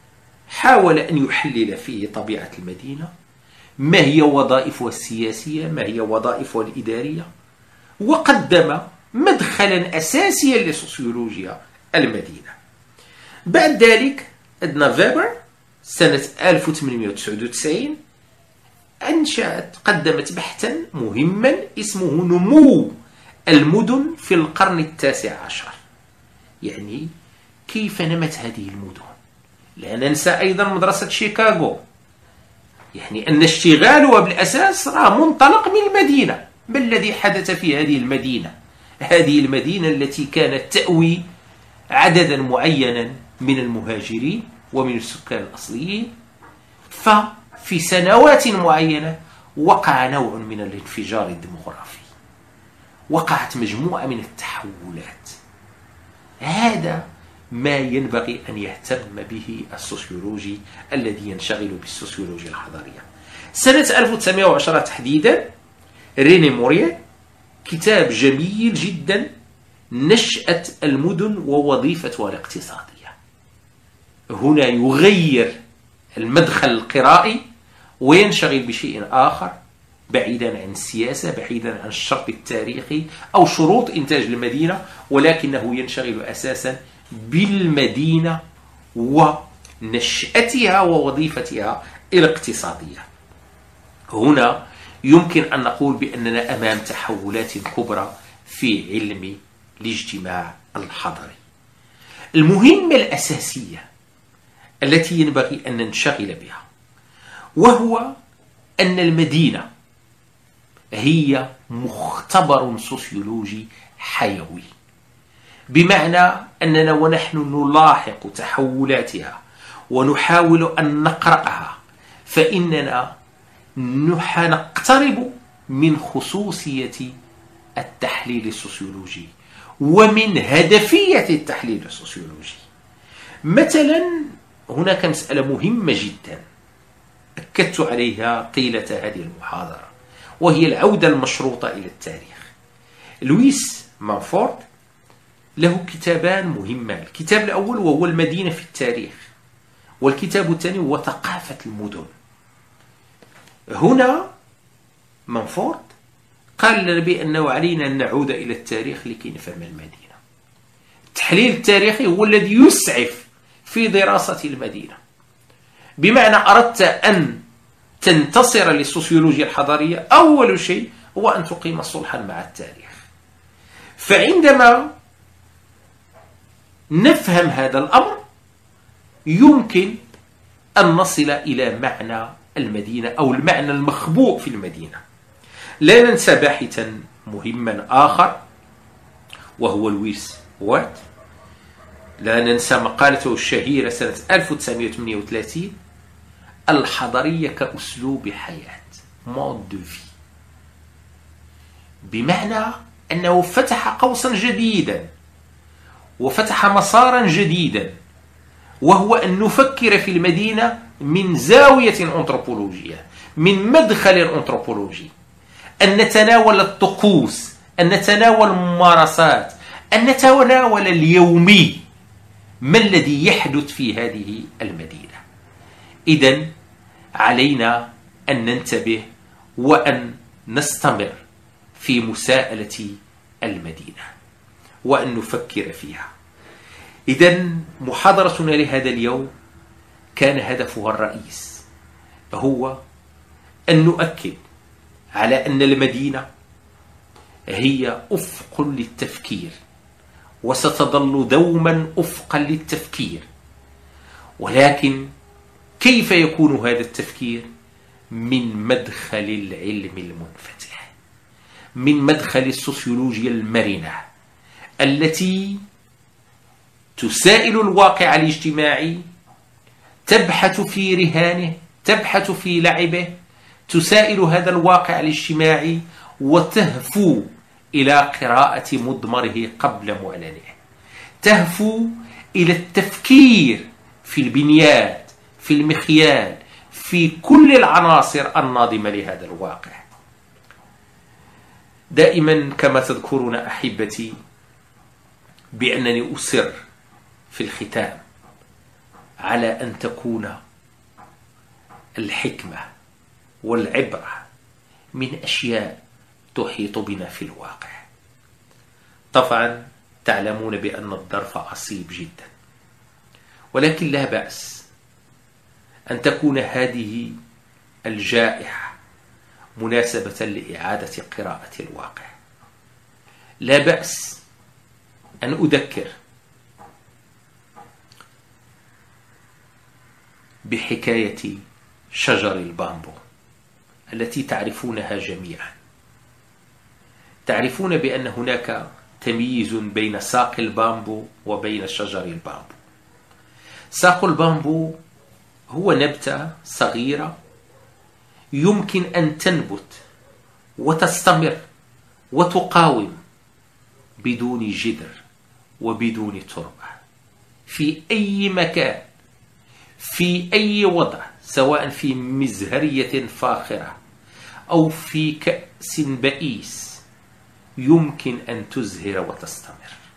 حاول أن يحلل فيه طبيعة المدينة، ما هي وظائفها السياسية، ما هي وظائفها الإدارية، وقدم مدخلا أساسيا لسوسيولوجيا المدينة. بعد ذلك أدنى فيبر سنة ألف وثمانمئة وتسعة وتسعين أنشأت قدمت بحثا مهما اسمه نمو المدن في القرن التاسع عشر. يعني كيف نمت هذه المدن؟ لا ننسى أيضا مدرسة شيكاغو، يعني أن اشتغالها بالأساس راه منطلق من المدينة. ما الذي حدث في هذه المدينة؟ هذه المدينة التي كانت تأوي عددا معينا من المهاجرين ومن السكان الأصليين، ففي سنوات معينة وقع نوع من الانفجار الديمغرافي، وقعت مجموعة من التحولات. هذا ما ينبغي أن يهتم به السوسيولوجي الذي ينشغل بالسوسيولوجيا الحضارية. سنة ألف وتسعمئة وعشرة تحديدا ريني موريه كتاب جميل جدا، نشأة المدن ووظيفتها الاقتصادية. هنا يغير المدخل القرائي وينشغل بشيء آخر بعيدا عن السياسة، بعيدا عن الشرط التاريخي أو شروط إنتاج المدينة، ولكنه ينشغل أساسا بالمدينة ونشأتها ووظيفتها الاقتصادية. هنا يمكن أن نقول بأننا أمام تحولات كبرى في علم الاجتماع الحضري. المهمة الأساسية التي ينبغي أن ننشغل بها وهو أن المدينة هي مختبر سوسيولوجي حيوي، بمعنى أننا ونحن نلاحق تحولاتها ونحاول أن نقرأها فإننا نقترب من خصوصية التحليل السوسيولوجي ومن هدفية التحليل السوسيولوجي. مثلا هناك مسألة مهمة جدا أكدت عليها طيلة هذه المحاضرة، وهي العودة المشروطة إلى التاريخ. لويس مانفورد له كتابان مهمان، الكتاب الأول وهو المدينة في التاريخ، والكتاب الثاني هو ثقافة المدن. هنا مانفورد قال لنا بأنه علينا أن نعود إلى التاريخ لكي نفهم المدينة. التحليل التاريخي هو الذي يسعف في دراسة المدينة. بمعنى أردت أن تنتصر للسوسيولوجيا الحضارية، أول شيء هو أن تقيم صلحا مع التاريخ. فعندما نفهم هذا الأمر يمكن أن نصل إلى معنى المدينة أو المعنى المخبوء في المدينة. لا ننسى باحثا مهما آخر وهو لويس وات. لا ننسى مقالته الشهيرة سنة ألف وتسعمئة وثمانية وثلاثين: الحضرية كأسلوب حياة، مود دو في. بمعنى أنه فتح قوسا جديدا وفتح مسارا جديدا، وهو أن نفكر في المدينة من زاوية أنثروبولوجية، من مدخل أنثروبولوجي، أن نتناول الطقوس، أن نتناول الممارسات، أن نتناول اليومي، ما الذي يحدث في هذه المدينة. إذن علينا أن ننتبه وأن نستمر في مساءلة المدينة وأن نفكر فيها. إذن محاضرتنا لهذا اليوم كان هدفها الرئيس هو أن نؤكد على أن المدينة هي أفق للتفكير، وستظل دوما أفقا للتفكير، ولكن كيف يكون هذا التفكير؟ من مدخل العلم المنفتح، من مدخل السوسيولوجيا المرنة التي تسائل الواقع الاجتماعي، تبحث في رهانه، تبحث في لعبه، تسائل هذا الواقع الاجتماعي وتهفو إلى قراءة مضمره قبل معلنه، تهفو إلى التفكير في البنيات، في المخيال، في كل العناصر الناظمة لهذا الواقع. دائما كما تذكرون أحبتي بأنني أسر في الختام على أن تكون الحكمة والعبرة من أشياء تحيط بنا في الواقع. طبعا تعلمون بأن الظرف عصيب جدا، ولكن لا بأس أن تكون هذه الجائحة مناسبة لإعادة قراءة الواقع. لا بأس أن أذكر بحكاية شجر البامبو التي تعرفونها جميعا. تعرفون بأن هناك تمييز بين ساق البامبو وبين شجر البامبو. ساق البامبو هو نبتة صغيرة يمكن أن تنبت وتستمر وتقاوم بدون جذر وبدون تربة في أي مكان، في أي وضع، سواء في مزهرية فاخرة أو في كأس بئيس، يمكن أن تزهر وتستمر.